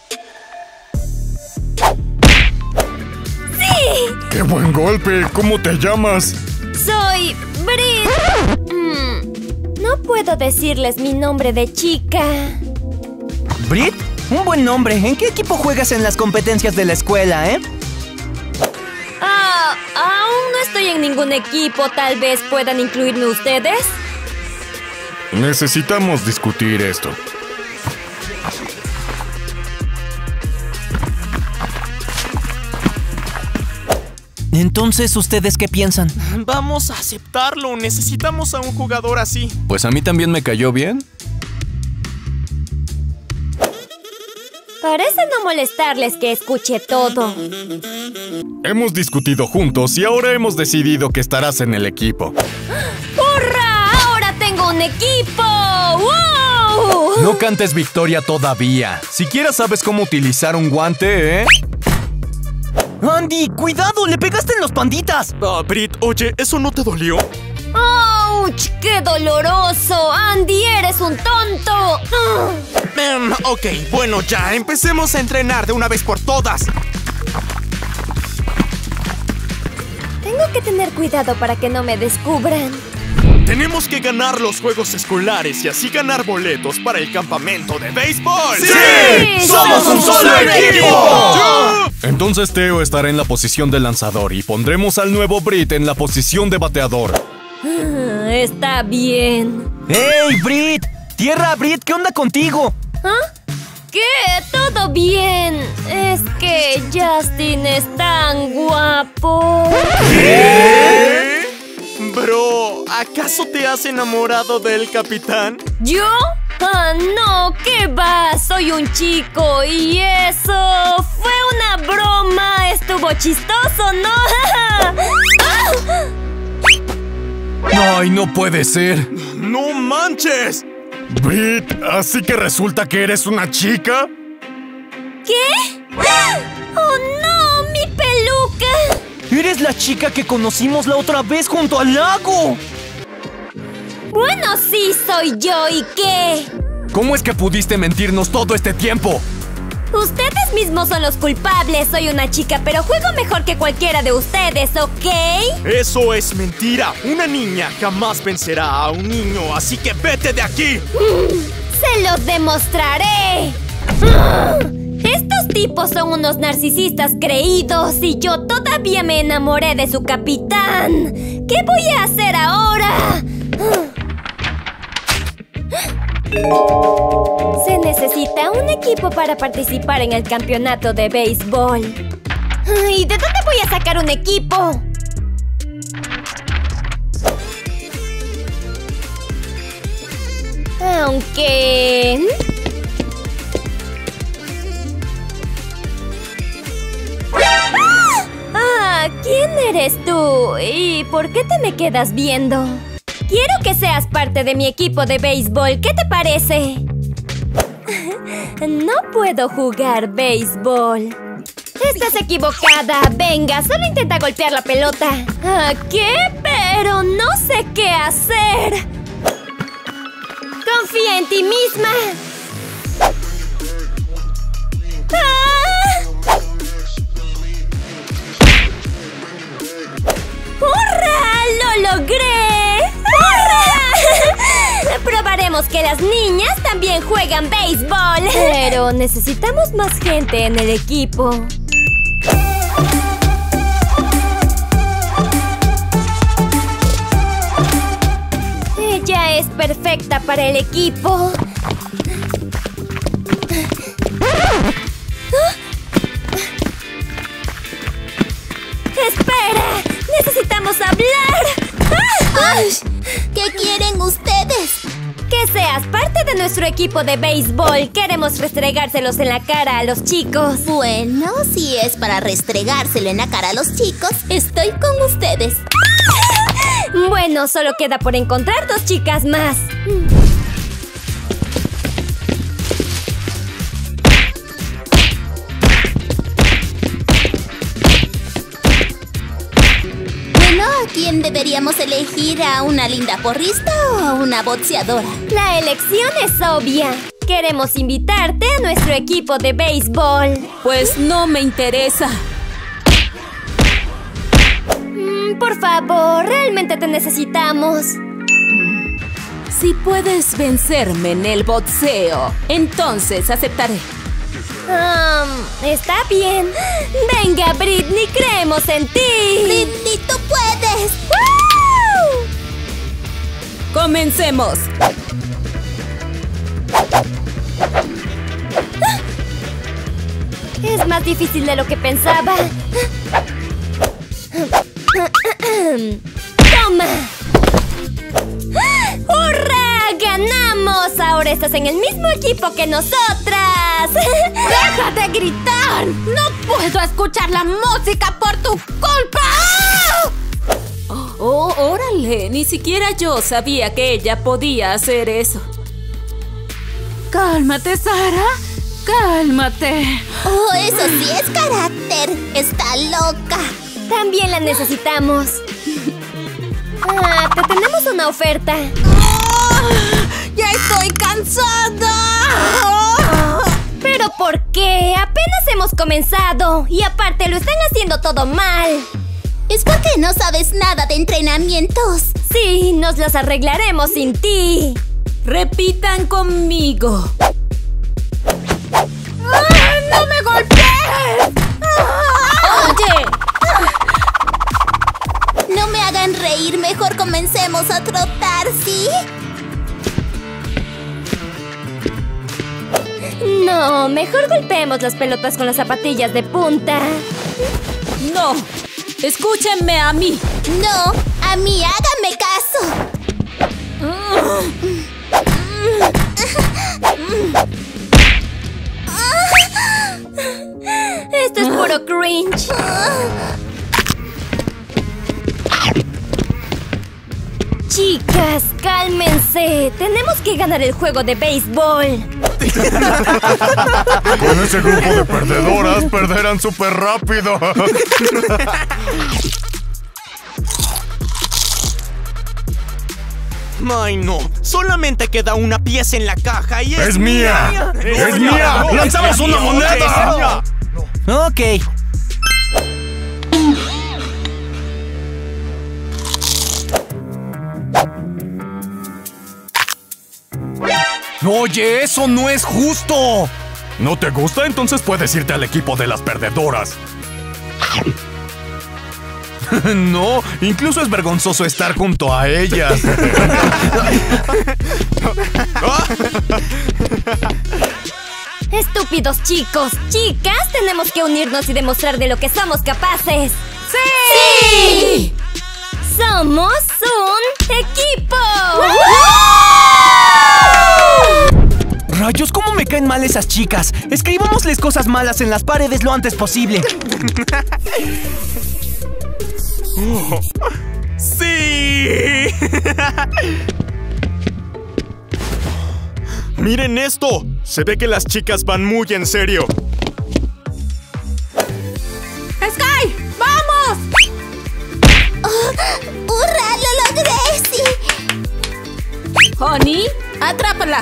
¡Sí! ¡Qué buen golpe! ¿Cómo te llamas? Soy Brit. Mm, no puedo decirles mi nombre de chica. ¿Brit? Un buen nombre. ¿En qué equipo juegas en las competencias de la escuela, eh? Ah, aún no estoy en ningún equipo. Tal vez puedan incluirme ustedes. Necesitamos discutir esto. Entonces, ¿ustedes qué piensan? Vamos a aceptarlo. Necesitamos a un jugador así. Pues a mí también me cayó bien. Parece no molestarles que escuche todo. Hemos discutido juntos y ahora hemos decidido que estarás en el equipo. ¡Hurra! ¡Ahora tengo un equipo! ¡Wow! No cantes victoria todavía. Siquiera sabes cómo utilizar un guante, ¿eh? Andy, cuidado, le pegaste en los panditas. Ah, Brit, oye, ¿eso no te dolió? ¡Auch! ¡Qué doloroso! ¡Andy, eres un tonto! Um, ok, bueno, ya, empecemos a entrenar de una vez por todas. Tengo que tener cuidado para que no me descubran. Tenemos que ganar los juegos escolares y así ganar boletos para el campamento de béisbol. ¡Sí! ¡Sí! ¡Somos un solo equipo! Entonces Teo estará en la posición de lanzador y pondremos al nuevo Brit en la posición de bateador. Ah, está bien. ¡Hey, Brit! ¡Tierra, Brit! ¿Qué onda contigo? ¿Ah? ¿Qué? ¿Todo bien? Es que Justin es tan guapo. ¿Qué? Bro, ¿acaso te has enamorado del capitán? ¿Yo? Ah, no, ¿qué va? Soy un chico y eso fue una broma. Estuvo chistoso, ¿no? ¡Ay, no puede ser! ¡No manches! Brit, ¿así que resulta que eres una chica? ¿Qué? ¡Oh, no! ¡Mi peluca! ¡Eres la chica que conocimos la otra vez junto al lago! Bueno, sí, soy yo. ¿Y qué? ¿Cómo es que pudiste mentirnos todo este tiempo? Ustedes mismos son los culpables. Soy una chica, pero juego mejor que cualquiera de ustedes, ¿ok? Eso es mentira. Una niña jamás vencerá a un niño, así que vete de aquí. ¡Se los demostraré! Estos tipos son unos narcisistas creídos y yo todavía me enamoré de su capitán. ¿Qué voy a hacer ahora? Se necesita un equipo para participar en el campeonato de béisbol. ¿Y de dónde voy a sacar un equipo? Aunque... ¡Ah! ¿Quién eres tú? ¿Y por qué te me quedas viendo? Quiero que seas parte de mi equipo de béisbol. ¿Qué te parece? No puedo jugar béisbol. Estás equivocada. Venga, solo intenta golpear la pelota. ¿Qué? Pero no sé qué hacer. Confía en ti misma. ¡Ah! ¡Hurra! ¡Lo logré! ¡Hurra! Probaremos que las niñas también juegan béisbol. Pero necesitamos más gente en el equipo. Ella es perfecta para el equipo. ¡Espera! ¡Necesitamos hablar! Ay, ¿qué quieren ustedes? Que seas parte de nuestro equipo de béisbol. Queremos restregárselos en la cara a los chicos. Bueno, si es para restregárselo en la cara a los chicos, estoy con ustedes. Bueno, solo queda por encontrar dos chicas más. ¿A quién deberíamos elegir? ¿A una linda porrista o a una boxeadora? La elección es obvia. Queremos invitarte a nuestro equipo de béisbol. Pues no me interesa. Mm, por favor, realmente te necesitamos. Si puedes vencerme en el boxeo, entonces aceptaré. Um, está bien. Venga, Britney, creemos en ti. Britney, tú puedes. ¡Woo! Comencemos. Es más difícil de lo que pensaba. ¡Toma! ¡Hurra! ¡Ganamos! Ahora estás en el mismo equipo que nosotras. ¡Deja de gritar! ¡No puedo escuchar la música por tu culpa! Oh, órale. Ni siquiera yo sabía que ella podía hacer eso. Cálmate, Sara. Cálmate. Oh, eso sí es carácter. Está loca. También la necesitamos. Ah, te tenemos una oferta. ¡Oh! ¡Ya estoy cansada! ¡Oh! ¿Pero por qué? Apenas hemos comenzado. Y aparte lo están haciendo todo mal. Es porque no sabes nada de entrenamientos. Sí, nos los arreglaremos sin ti. Repitan conmigo. ¡Ah, ¡no me golpees! ¡Ah! ¡Oye! No me hagan reír, mejor comencemos a trotar, ¿sí? No, mejor golpeemos las pelotas con las zapatillas de punta. No, escúchenme a mí. No, a mí háganme caso. Esto es puro cringe. Chicas, cálmense. Tenemos que ganar el juego de béisbol. Con ese grupo de perdedoras, perderán súper rápido. Ay, no. Solamente queda una pieza en la caja y es, ¡Es mía! ¡Es, ¡Es mía! mía! ¡Lanzamos una moneda! Ok. Oye, eso no es justo. ¿No te gusta? Entonces puedes irte al equipo de las perdedoras. No, incluso es vergonzoso estar junto a ellas. Estúpidos chicos, chicas, tenemos que unirnos y demostrar de lo que somos capaces. ¡Sí! ¡Sí! ¡Somos un equipo! Rayos, ¿cómo me caen mal esas chicas? Escribámosles cosas malas en las paredes lo antes posible. Oh, ¡sí! ¡Miren esto! Se ve que las chicas van muy en serio. ¡Sky! ¡Vamos! Oh, ¡hurra! ¡Lo logré! ¡Sí! Honey, atrápala.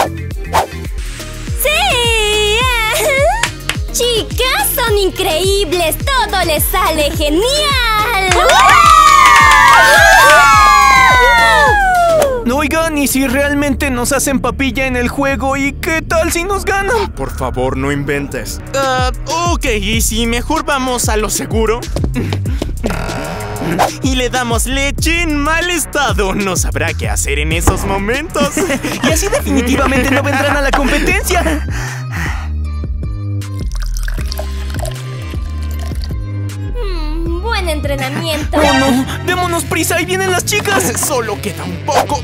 ¡Sí! Chicas, son increíbles. Todo les sale genial. Oigan, ¿y si realmente nos hacen papilla en el juego? ¿Y qué tal si nos ganan? Por favor, no inventes. Uh, ok, ¿y si mejor vamos a lo seguro? Y le damos leche en mal estado. No sabrá qué hacer en esos momentos. Y así definitivamente no vendrán a la competencia. Mm, buen entrenamiento. ¡Oh, no! ¡Démonos prisa! ¡Ahí vienen las chicas! Solo queda un poco.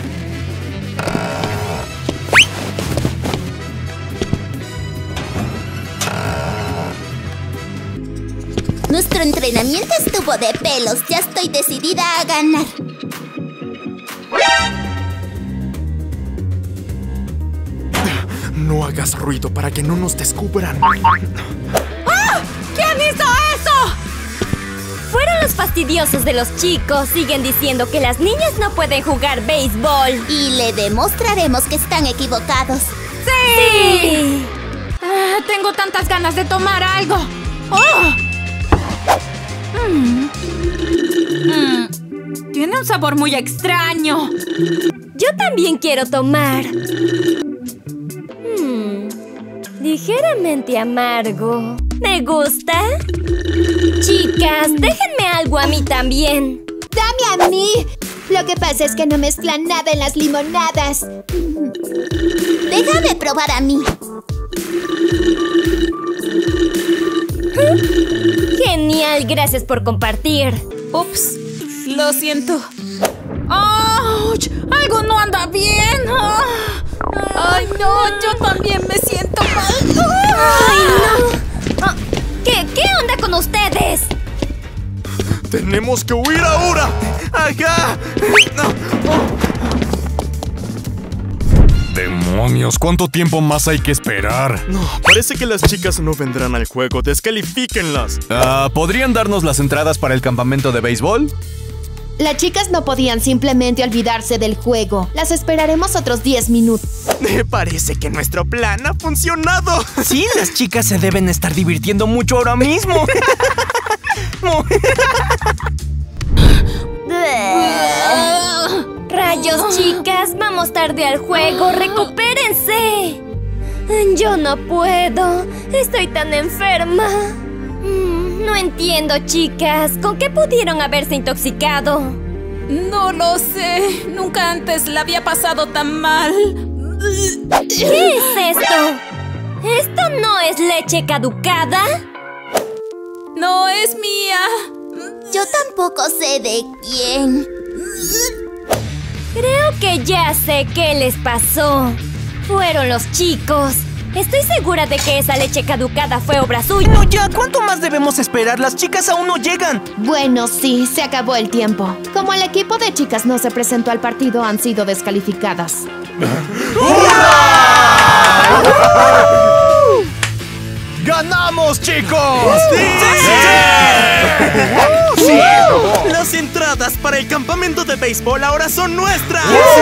Nuestro entrenamiento estuvo de pelos. Ya estoy decidida a ganar. No hagas ruido para que no nos descubran. ¡Ah! ¿Quién hizo eso? Fueron los fastidiosos de los chicos. Siguen diciendo que las niñas no pueden jugar béisbol. Y le demostraremos que están equivocados. ¡Sí! ¡Sí! Ah, tengo tantas ganas de tomar algo. ¡Oh! Mm. Mm. Tiene un sabor muy extraño. Yo también quiero tomar. Mm. Ligeramente amargo. ¿Me gusta? Chicas, déjenme algo a mí también. ¡Dame a mí! Lo que pasa es que no mezclan nada en las limonadas. Déjame probar a mí. Genial, gracias por compartir. Ups, lo siento. ¡Auch! ¡Algo no anda bien! ¡Oh! ¡Ay, no! Yo también me siento mal. ¡Ay, no! ¿Qué, ¿Qué onda con ustedes? ¡Tenemos que huir ahora! ¡Ajá! ¡Demonios! ¿Cuánto tiempo más hay que esperar? No, parece que las chicas no vendrán al juego. ¡Descalifíquenlas! Uh, ¿Podrían darnos las entradas para el campamento de béisbol? Las chicas no podían simplemente olvidarse del juego. Las esperaremos otros diez minutos. Me parece que nuestro plan ha funcionado. Sí, las chicas se deben estar divirtiendo mucho ahora mismo. Rayos, chicas, vamos tarde al juego. ¡Recupérense! Yo no puedo. Estoy tan enferma. No entiendo, chicas. ¿Con qué pudieron haberse intoxicado? No lo sé. Nunca antes la había pasado tan mal. ¿Qué es esto? ¿Esto no es leche caducada? No es mía. Yo tampoco sé de quién. Creo que ya sé qué les pasó. Fueron los chicos. Estoy segura de que esa leche caducada fue obra suya. No, ya, ¿cuánto más debemos esperar? Las chicas aún no llegan. Bueno, sí, se acabó el tiempo. Como el equipo de chicas no se presentó al partido, han sido descalificadas. ¡Ganamos, chicos! ¡Sí! ¡Sí! ¡Sí! Las entradas para el campamento de béisbol ahora son nuestras.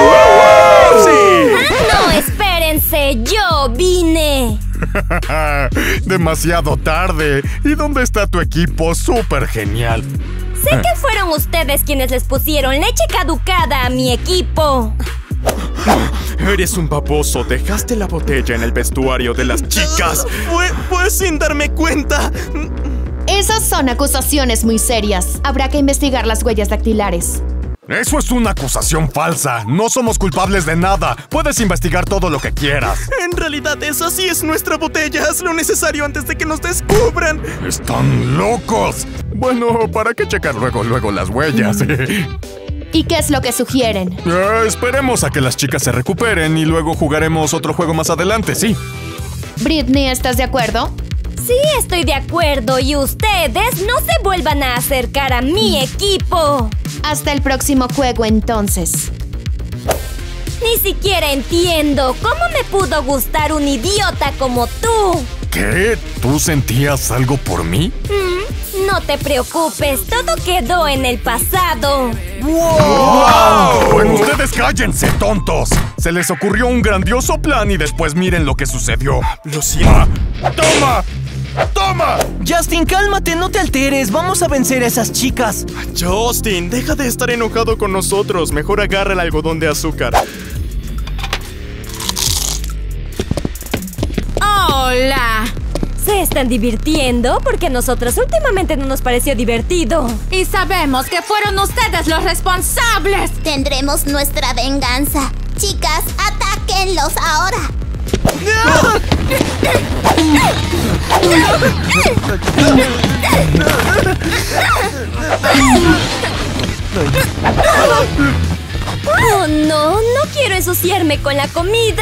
¡Sí! No, espérense, yo vine. Demasiado tarde. ¿Y dónde está tu equipo? Súper genial. Sé que fueron ustedes quienes les pusieron leche caducada a mi equipo. Eres un baboso. Dejaste la botella en el vestuario de las chicas. Fue, fue sin darme cuenta. Esas son acusaciones muy serias. Habrá que investigar las huellas dactilares. Eso es una acusación falsa. No somos culpables de nada. Puedes investigar todo lo que quieras. En realidad, esa sí es nuestra botella. Haz lo necesario antes de que nos descubran. ¡Están locos! Bueno, ¿para qué checar luego, luego las huellas? ¿Y qué es lo que sugieren? Eh, esperemos a que las chicas se recuperen y luego jugaremos otro juego más adelante, sí. Britney, ¿estás de acuerdo? Sí, estoy de acuerdo. Y ustedes no se vuelvan a acercar a mi equipo. Hasta el próximo juego, entonces. Ni siquiera entiendo cómo me pudo gustar un idiota como tú. ¿Qué? ¿Tú sentías algo por mí? Mm, no te preocupes, todo quedó en el pasado. ¡Wow! Bueno, ustedes cállense, tontos. Se les ocurrió un grandioso plan y después miren lo que sucedió. Lo siento. ¡Toma! ¡Toma! Justin, cálmate, no te alteres. Vamos a vencer a esas chicas. Justin, deja de estar enojado con nosotros. Mejor agarra el algodón de azúcar. ¡Hola! ¿Se están divirtiendo? Porque a nosotros últimamente no nos pareció divertido. Y sabemos que fueron ustedes los responsables. Tendremos nuestra venganza. Chicas, atáquenlos ahora. Oh, no, no quiero ensuciarme con la comida.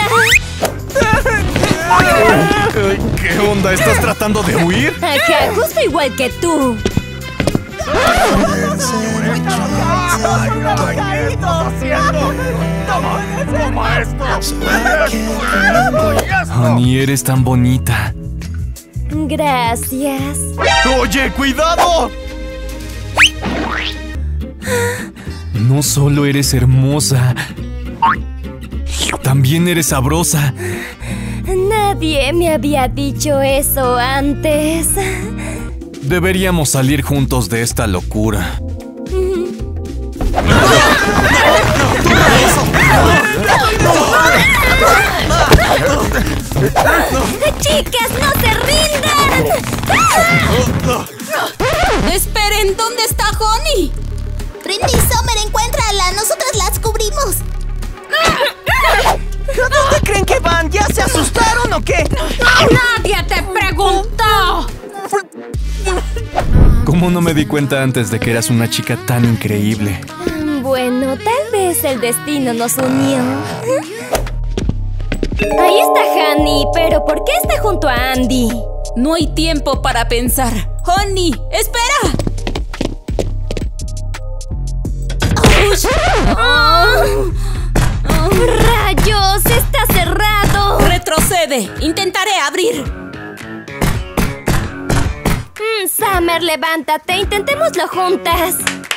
¿Qué onda? ¿Estás tratando de huir? Ajá, justo igual que tú. Honey, eres tan bonita. Gracias. ¡Oye, cuidado! No solo eres hermosa, también eres sabrosa. Nadie me había dicho eso antes. Deberíamos salir juntos de esta locura. ¡Chicas, no se rindan! Esperen, ¿dónde está Honey? Britney, Summer, encuéntrala. Nosotras las cubrimos. ¿A dónde creen que van? ¿Ya se asustaron o qué? ¡Nadie te preguntó! ¿Cómo no me di cuenta antes de que eras una chica tan increíble? Bueno, tal vez el destino nos unió. Ahí está Honey, pero ¿por qué está junto a Andy? No hay tiempo para pensar. Honey, espera. Oh. Oh, ¡rayos! ¡Está cerrado! Retrocede. Intentaré abrir. Mm, Summer, levántate. Intentémoslo juntas.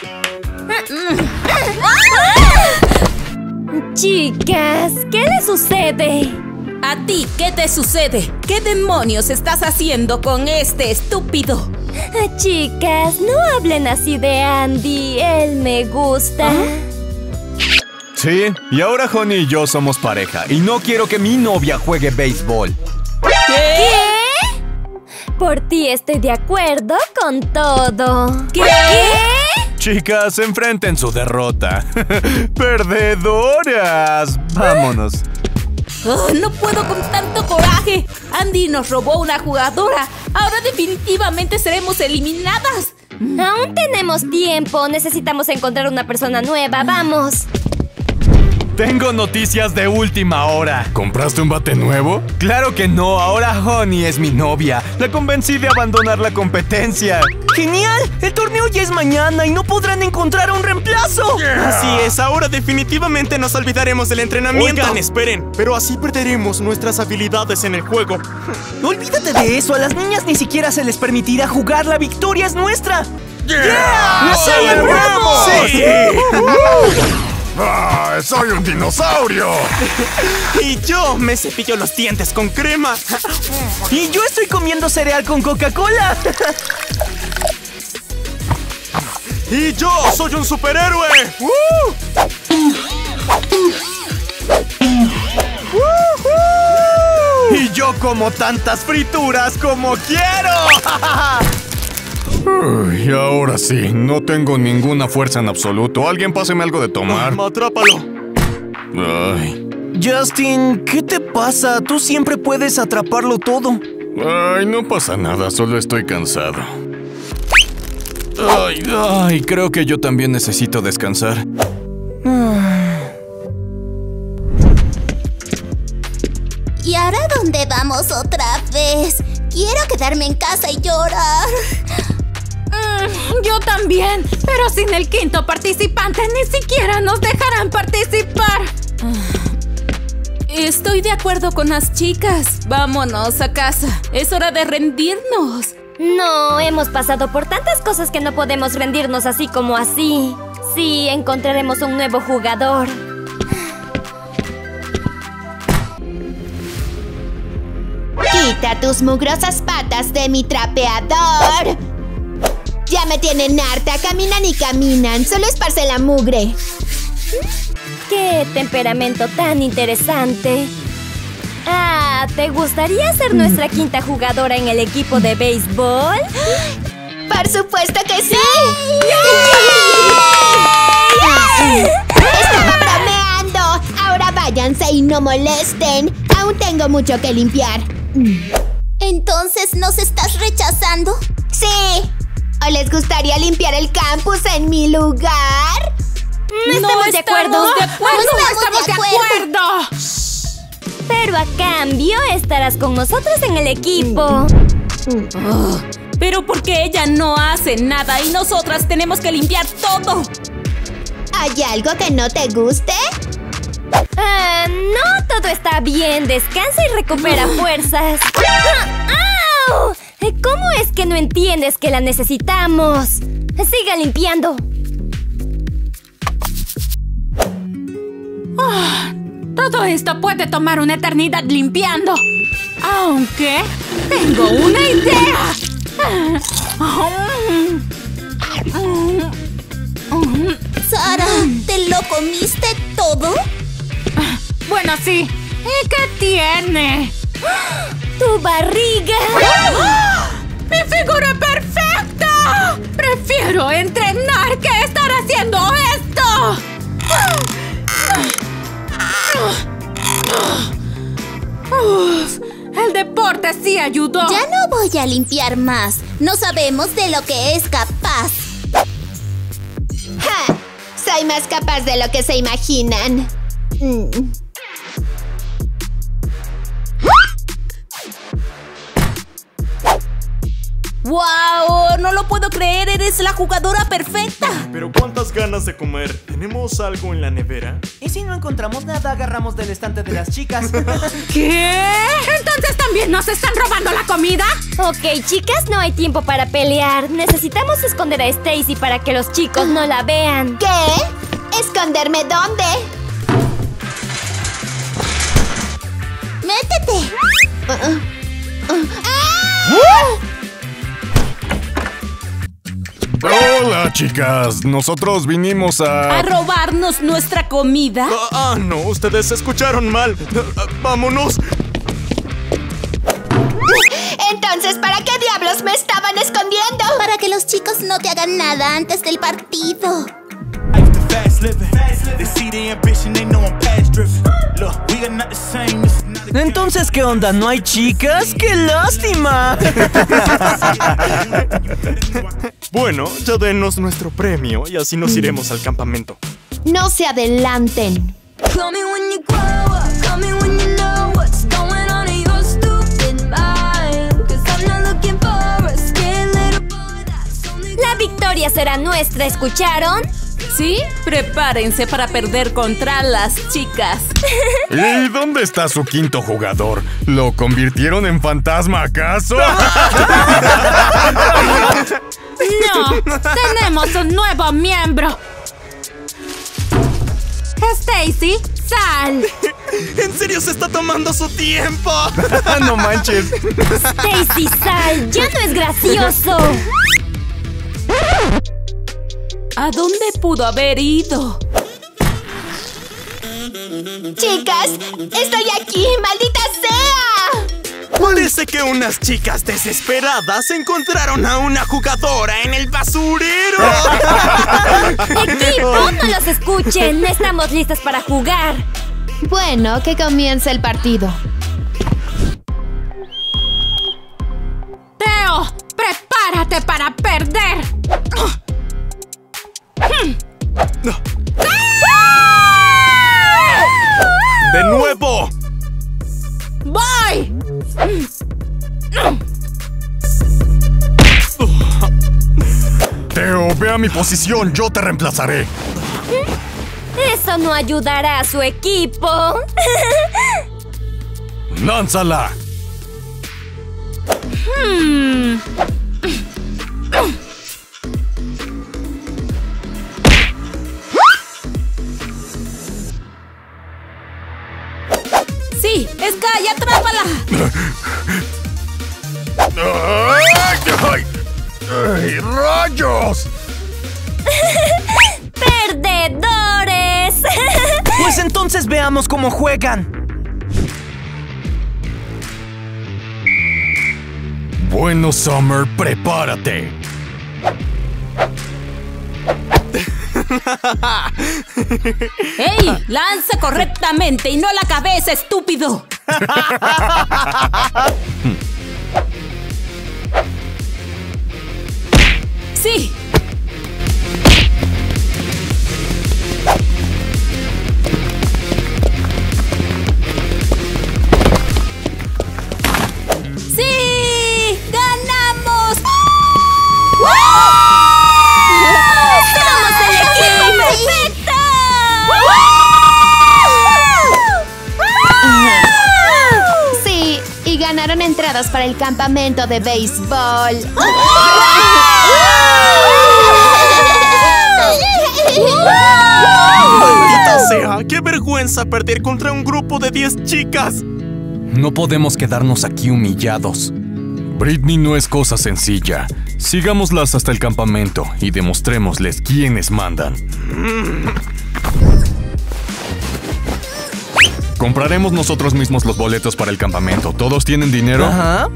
Chicas, ¿qué le sucede? A ti, ¿qué te sucede? ¿Qué demonios estás haciendo con este estúpido? Chicas, no hablen así de Andy. Él me gusta. Sí, y ahora Honey y yo somos pareja. Y no quiero que mi novia juegue béisbol. ¿Qué? ¿Qué? Por ti estoy de acuerdo con todo. ¿Qué? ¿Qué? Chicas, enfrenten su derrota. ¡Perdedoras! Vámonos. Oh, no puedo con tanto coraje. Andy nos robó una jugadora. Ahora definitivamente seremos eliminadas. Aún tenemos tiempo. Necesitamos encontrar una persona nueva. Vamos. Tengo noticias de última hora. ¿Compraste un bate nuevo? Claro que no, ahora Honey es mi novia. La convencí de abandonar la competencia. ¡Genial! El torneo ya es mañana y no podrán encontrar un reemplazo. Yeah. Así es, ahora definitivamente nos olvidaremos del entrenamiento. Oigan, esperen, pero así perderemos nuestras habilidades en el juego. Olvídate de eso, a las niñas ni siquiera se les permitirá jugar, la victoria es nuestra. ¡Yeah! ¡Yeah! ¡Lo celebramos! ¡Sí! ¡Ah, soy un dinosaurio! Y yo me cepillo los dientes con crema. Y yo estoy comiendo cereal con Coca-Cola. Y yo soy un superhéroe. ¡Uh! Y yo como tantas frituras como quiero. Uy, ahora sí, no tengo ninguna fuerza en absoluto. Alguien páseme algo de tomar. Oh, atrápalo. Ay. Justin, ¿qué te pasa? Tú siempre puedes atraparlo todo. Ay, no pasa nada, solo estoy cansado. Ay, ay, creo que yo también necesito descansar. ¿Y ahora dónde vamos otra vez? Quiero quedarme en casa y llorar. Mm, yo también, pero sin el quinto participante ni siquiera nos dejarán participar. Estoy de acuerdo con las chicas. Vámonos a casa. Es hora de rendirnos. No, hemos pasado por tantas cosas que no podemos rendirnos así como así. Sí, encontraremos un nuevo jugador. Quita tus mugrosas patas de mi trapeador. Ya me tienen harta, caminan y caminan, solo esparce la mugre. ¡Qué temperamento tan interesante! Ah, ¿te gustaría ser nuestra quinta jugadora en el equipo de béisbol? ¡Por supuesto que sí! ¡Yay! ¡Estaba bromeando! Ahora váyanse y no molesten. Aún tengo mucho que limpiar. ¿Entonces nos estás rechazando? Sí. ¿O les gustaría limpiar el campus en mi lugar? No, no estamos de acuerdo. De acuerdo. No estamos de acuerdo. Pero a cambio estarás con nosotros en el equipo. Oh, pero porque ella no hace nada y nosotras tenemos que limpiar todo. ¿Hay algo que no te guste? Uh, no, todo está bien. Descansa y recupera fuerzas. ¡Au! ¿Cómo es que no entiendes que la necesitamos? Siga limpiando. Oh, todo esto puede tomar una eternidad limpiando. Aunque tengo una idea. Sara, ¿te lo comiste todo? Bueno, sí. ¿Y qué tiene? ¡Tu barriga! ¡Oh! ¡Mi figura perfecta! Prefiero entrenar que estar haciendo esto. Uf, el deporte sí ayudó. Ya no voy a limpiar más. No sabemos de lo que es capaz. ¡Ja! Soy más capaz de lo que se imaginan. Mm. ¡Wow! No lo puedo creer, eres la jugadora perfecta. Pero cuántas ganas de comer. ¿Tenemos algo en la nevera? Y si no encontramos nada, agarramos del estante de las chicas. ¿Qué? ¿Entonces también nos están robando la comida? Ok, chicas, no hay tiempo para pelear. Necesitamos esconder a Stacy para que los chicos no la vean. ¿Qué? ¿Esconderme dónde? ¡Métete! Uh, uh, uh. ¡Ah! Hola, chicas. Nosotros vinimos a... ¿A robarnos nuestra comida? Ah, ah no. Ustedes se escucharon mal. Uh, ¡Vámonos! Entonces, ¿para qué diablos me estaban escondiendo? Para que los chicos no te hagan nada antes del partido. Entonces, ¿qué onda? ¿No hay chicas? ¡Qué lástima! Bueno, ya denos nuestro premio y así nos iremos al campamento. No se adelanten. Call me when you grow up, call me when you know what's going on in your stupid mind. 'Cause I'm not looking for a scared little boy that's only... La victoria será nuestra, ¿escucharon? ¿Sí? Prepárense para perder contra las chicas. ¿Y dónde está su quinto jugador? ¿Lo convirtieron en fantasma acaso? ¡No! ¡Tenemos un nuevo miembro! ¡Stacy, sal! ¿En serio se está tomando su tiempo? No manches. Stacy, sal, ya no es gracioso. ¿A dónde pudo haber ido? Chicas, estoy aquí, maldita sea. Parece que unas chicas desesperadas encontraron a una jugadora en el basurero. ¡Equipo, no los escuchen! Estamos listas para jugar. Bueno, que comience el partido. ¡Teo! ¡Prepárate para perder! ¡De nuevo! ¡Voy! Teo, ve a mi posición, yo te reemplazaré. Eso no ayudará a su equipo. ¡Lánzala! Hmm. ¡Sí! ¡Sky, atrápala! ¡Ay, ay! ¡Ay, rayos! ¡Perdedores! Pues entonces veamos cómo juegan. Bueno, Summer, prepárate. ¡Ey! ¡Lanza correctamente y no la cabeza, estúpido! ¡Sí! ¡Sí! ¡Ganamos! ¡Somos el equipo perfecto! Sí, y ganaron entradas para el campamento de béisbol. ¡Maldita sea! ¡Qué vergüenza perder contra un grupo de diez chicas! No podemos quedarnos aquí humillados. Britney no es cosa sencilla. Sigámoslas hasta el campamento y demostrémosles quiénes mandan. Compraremos nosotros mismos los boletos para el campamento. ¿Todos tienen dinero? Ajá.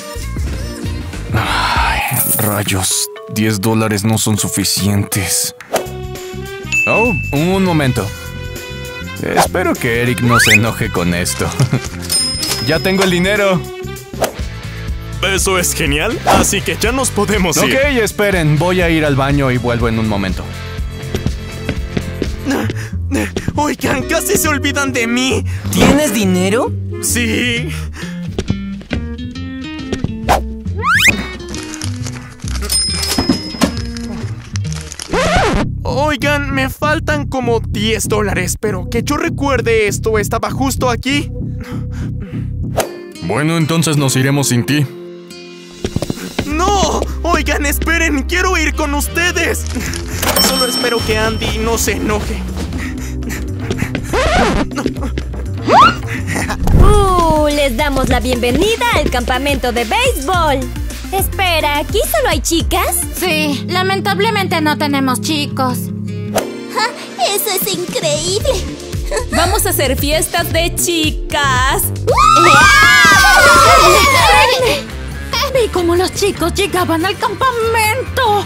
Ay, rayos. diez dólares no son suficientes. Oh, un momento. Espero que Eric no se enoje con esto. Ya tengo el dinero. Eso es genial, así que ya nos podemos ir. Ok, esperen. Voy a ir al baño y vuelvo en un momento. Oigan, casi se olvidan de mí. ¿Tienes dinero? Sí. Oigan, me faltan como diez dólares, pero que yo recuerde esto estaba justo aquí. Bueno, entonces nos iremos sin ti. ¡No! Oigan, esperen, quiero ir con ustedes. Solo espero que Andy no se enoje. Uh, les damos la bienvenida al campamento de béisbol. Espera, ¿aquí solo hay chicas? Sí, lamentablemente no tenemos chicos. ¡Eso es increíble! ¡Vamos a hacer fiestas de chicas! Vi cómo los chicos llegaban al campamento.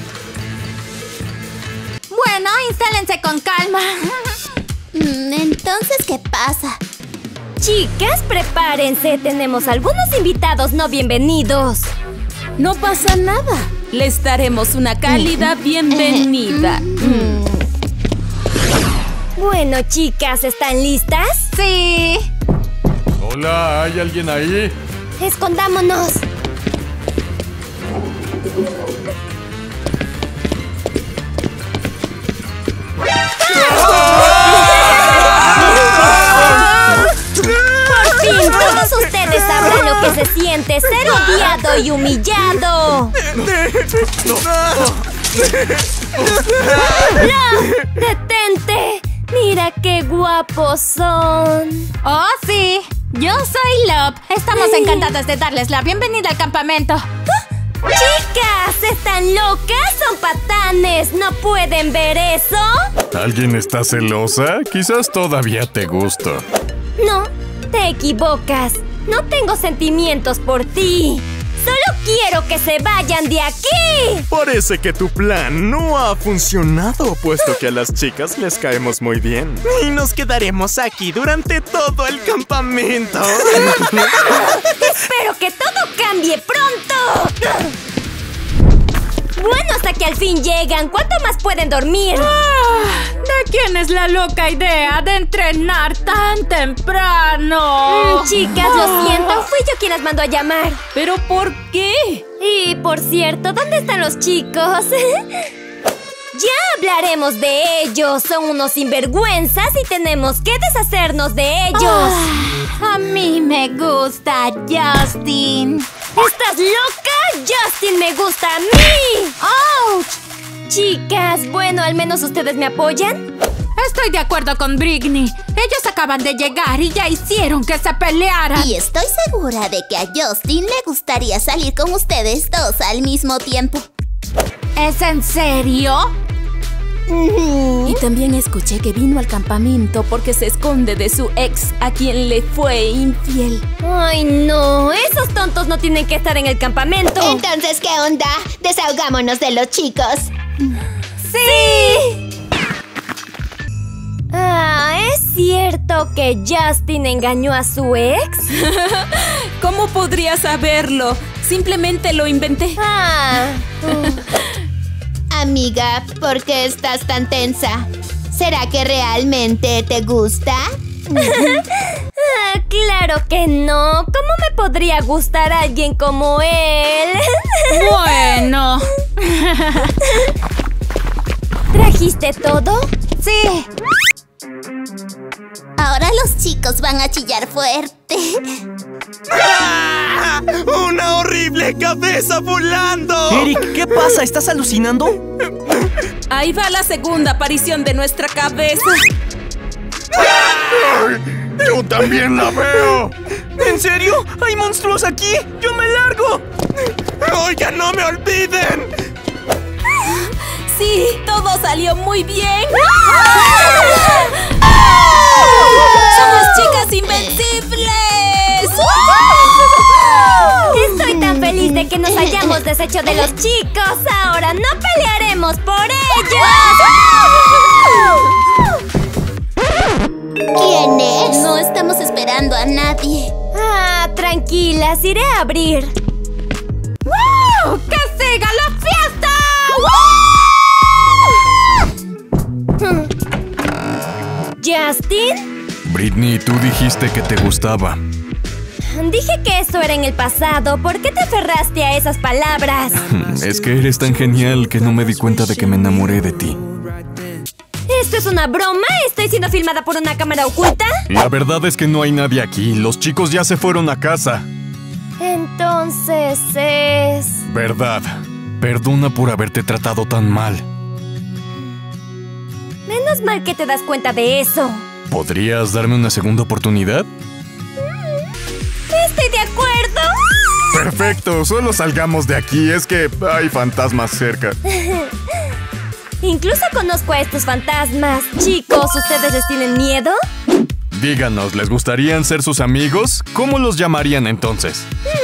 Bueno, instálense con calma. Entonces, ¿qué pasa? Chicas, prepárense. Tenemos algunos invitados no bienvenidos. No pasa nada. Les daremos una cálida bienvenida. Bueno, Bueno, chicas, ¿están listas? Sí. Hola, ¿hay alguien ahí? Escondámonos. Por fin, todos ustedes sabrán lo que se siente ser odiado y humillado. ¡No! ¡Detente! ¡Mira qué guapos son! ¡Oh, sí! Yo soy Lop. Estamos encantadas de darles la bienvenida al campamento. ¡Chicas! ¿Están locas? ¡Son patanes! ¿No pueden ver eso? ¿Alguien está celosa? Quizás todavía te gusto. No, te equivocas. No tengo sentimientos por ti. ¡Solo quiero que se vayan de aquí! Parece que tu plan no ha funcionado, puesto que a las chicas les caemos muy bien. Y nos quedaremos aquí durante todo el campamento. ¡Espero que todo cambie pronto! Bueno, hasta que al fin llegan. ¿Cuánto más pueden dormir? Ah, ¿de quién es la loca idea de entrenar tan temprano? Mm, chicas, lo siento. Fui yo quien las mandó a llamar. ¿Pero por qué? Y, por cierto, ¿dónde están los chicos? Ya hablaremos de ellos. Son unos sinvergüenzas y tenemos que deshacernos de ellos. Oh, a mí me gusta Justin. ¿Estás loca? Justin me gusta a mí. ¡Ouch! Chicas, bueno, al menos ustedes me apoyan. Estoy de acuerdo con Britney. Ellos acaban de llegar y ya hicieron que se pelearan. Y estoy segura de que a Justin le gustaría salir con ustedes dos al mismo tiempo. ¿Es en serio? Y también escuché que vino al campamento porque se esconde de su ex a quien le fue infiel. Ay, no, esos tontos no tienen que estar en el campamento. Entonces, ¿qué onda? Desahogámonos de los chicos. ¡Sí! Ah, ¿es cierto que Justin engañó a su ex? ¿Cómo podría saberlo? Simplemente lo inventé. Ah. Amiga, ¿por qué estás tan tensa? ¿Será que realmente te gusta? Ah, claro que no. ¿Cómo me podría gustar alguien como él? Bueno. ¿Trajiste todo? Sí. Ahora los chicos van a chillar fuerte. ¡Ah! ¡Una horrible cabeza volando! Eric, ¿qué pasa? ¿Estás alucinando? Ahí va la segunda aparición de nuestra cabeza. ¡Ay! ¡Yo también la veo! ¿En serio? ¿Hay monstruos aquí? ¡Yo me largo! ¡Oigan, no me olviden! Sí, todo salió muy bien. ¡Somos chicas invencibles! Estoy tan feliz de que nos hayamos deshecho de los chicos. Ahora no pelearemos por ellos. ¿Quién es? No estamos esperando a nadie. Ah, tranquilas, iré a abrir. ¡Wow! ¡Que siga la fiesta! ¿Justin? Britney, tú dijiste que te gustaba. Dije que eso era en el pasado. ¿Por qué te aferraste a esas palabras? Es que eres tan genial que no me di cuenta de que me enamoré de ti. ¿Esto es una broma? ¿Estoy siendo filmada por una cámara oculta? La verdad es que no hay nadie aquí. Los chicos ya se fueron a casa. Entonces es... ¿Verdad? Perdona por haberte tratado tan mal. Menos mal que te das cuenta de eso. ¿Podrías darme una segunda oportunidad? Estoy de acuerdo. Perfecto, solo salgamos de aquí. Es que hay fantasmas cerca. Incluso conozco a estos fantasmas. Chicos, ¿ustedes les tienen miedo? Díganos, ¿les gustarían ser sus amigos? ¿Cómo los llamarían entonces?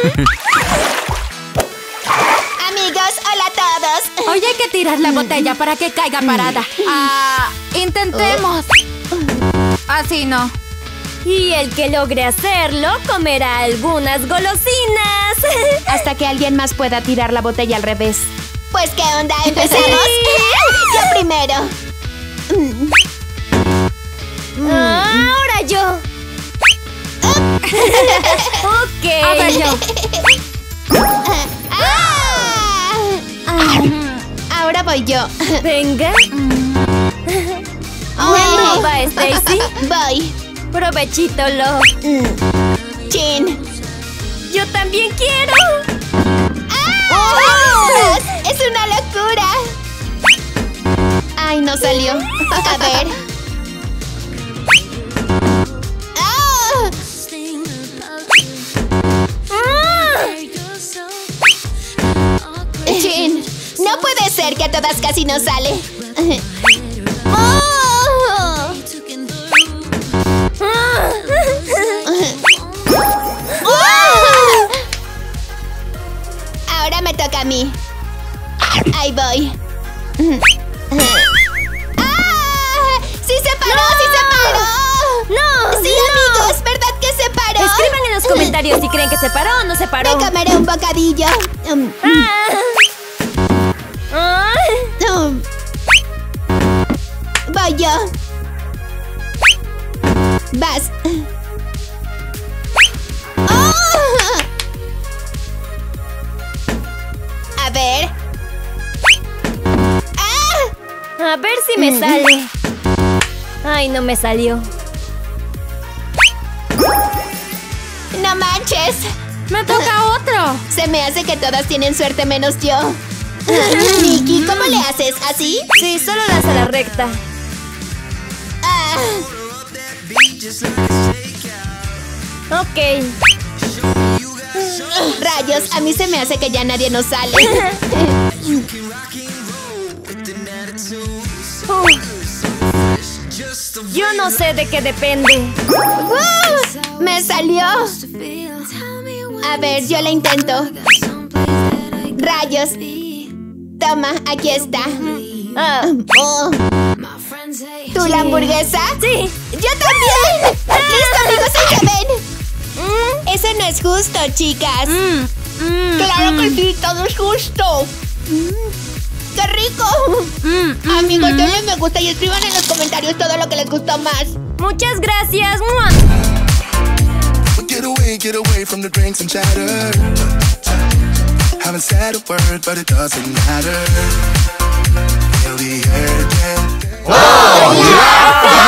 Amigos, hola a todos. Hoy hay que tirar la botella para que caiga parada. Ah, intentemos. Así no. Y el que logre hacerlo comerá algunas golosinas. Hasta que alguien más pueda tirar la botella al revés. Pues, ¿qué onda? ¿Empezamos? Sí. Yo primero. bello. Ahora voy yo. Venga. Oh. ¿Va, Stacy? Voy. Provechito, Lo. Chin. Yo también quiero. ¡Ah! ¡Oh! ¡Es una locura! Ay, no salió. A ver. ¡Ah! Chin, no puede ser que a todas casi no sale. ¡Oh! Ahora me toca a mí. Ahí voy. ¡Ah! ¡Sí se paró! ¡No! ¡Sí se paró! ¡No! ¡Sí, no. amigos! ¿Verdad que se paró? Escriban en los comentarios si creen que se paró o no se paró. Me comeré un bocadillo. Um, Ah. um. Voy yo. Vas. ¡Oh! A ver. ¡Ah! A ver si me sale. Ay, no me salió. ¡No manches! ¡Me toca otro! Se me hace que todas tienen suerte menos yo. Nikki, ¿cómo le haces? ¿Así? Sí, solo das a la recta. Ah. Ok. Rayos, a mí se me hace que ya nadie nos sale. uh. Yo no sé de qué depende. ¡Uh! ¡Me salió! A ver, yo la intento. Rayos. Toma, aquí está. Ah. Oh. ¿Tú la hamburguesa? Sí. ¡Yo también! ¡Listo, amigos! ¡Ahí se ven! Mm, eso no es justo, chicas. Mm, mm, ¡Claro mm. que sí! ¡Todo es justo! Mm, ¡Qué rico! Mm, mm, amigos, mm. denle me gusta y escriban en los comentarios todo lo que les gustó más. Muchas gracias. ¡Mua! Get away, get away from the drinks and chatter. Haven't said a word, but it doesn't matter. Feel the air again. ¡Oh, yeah!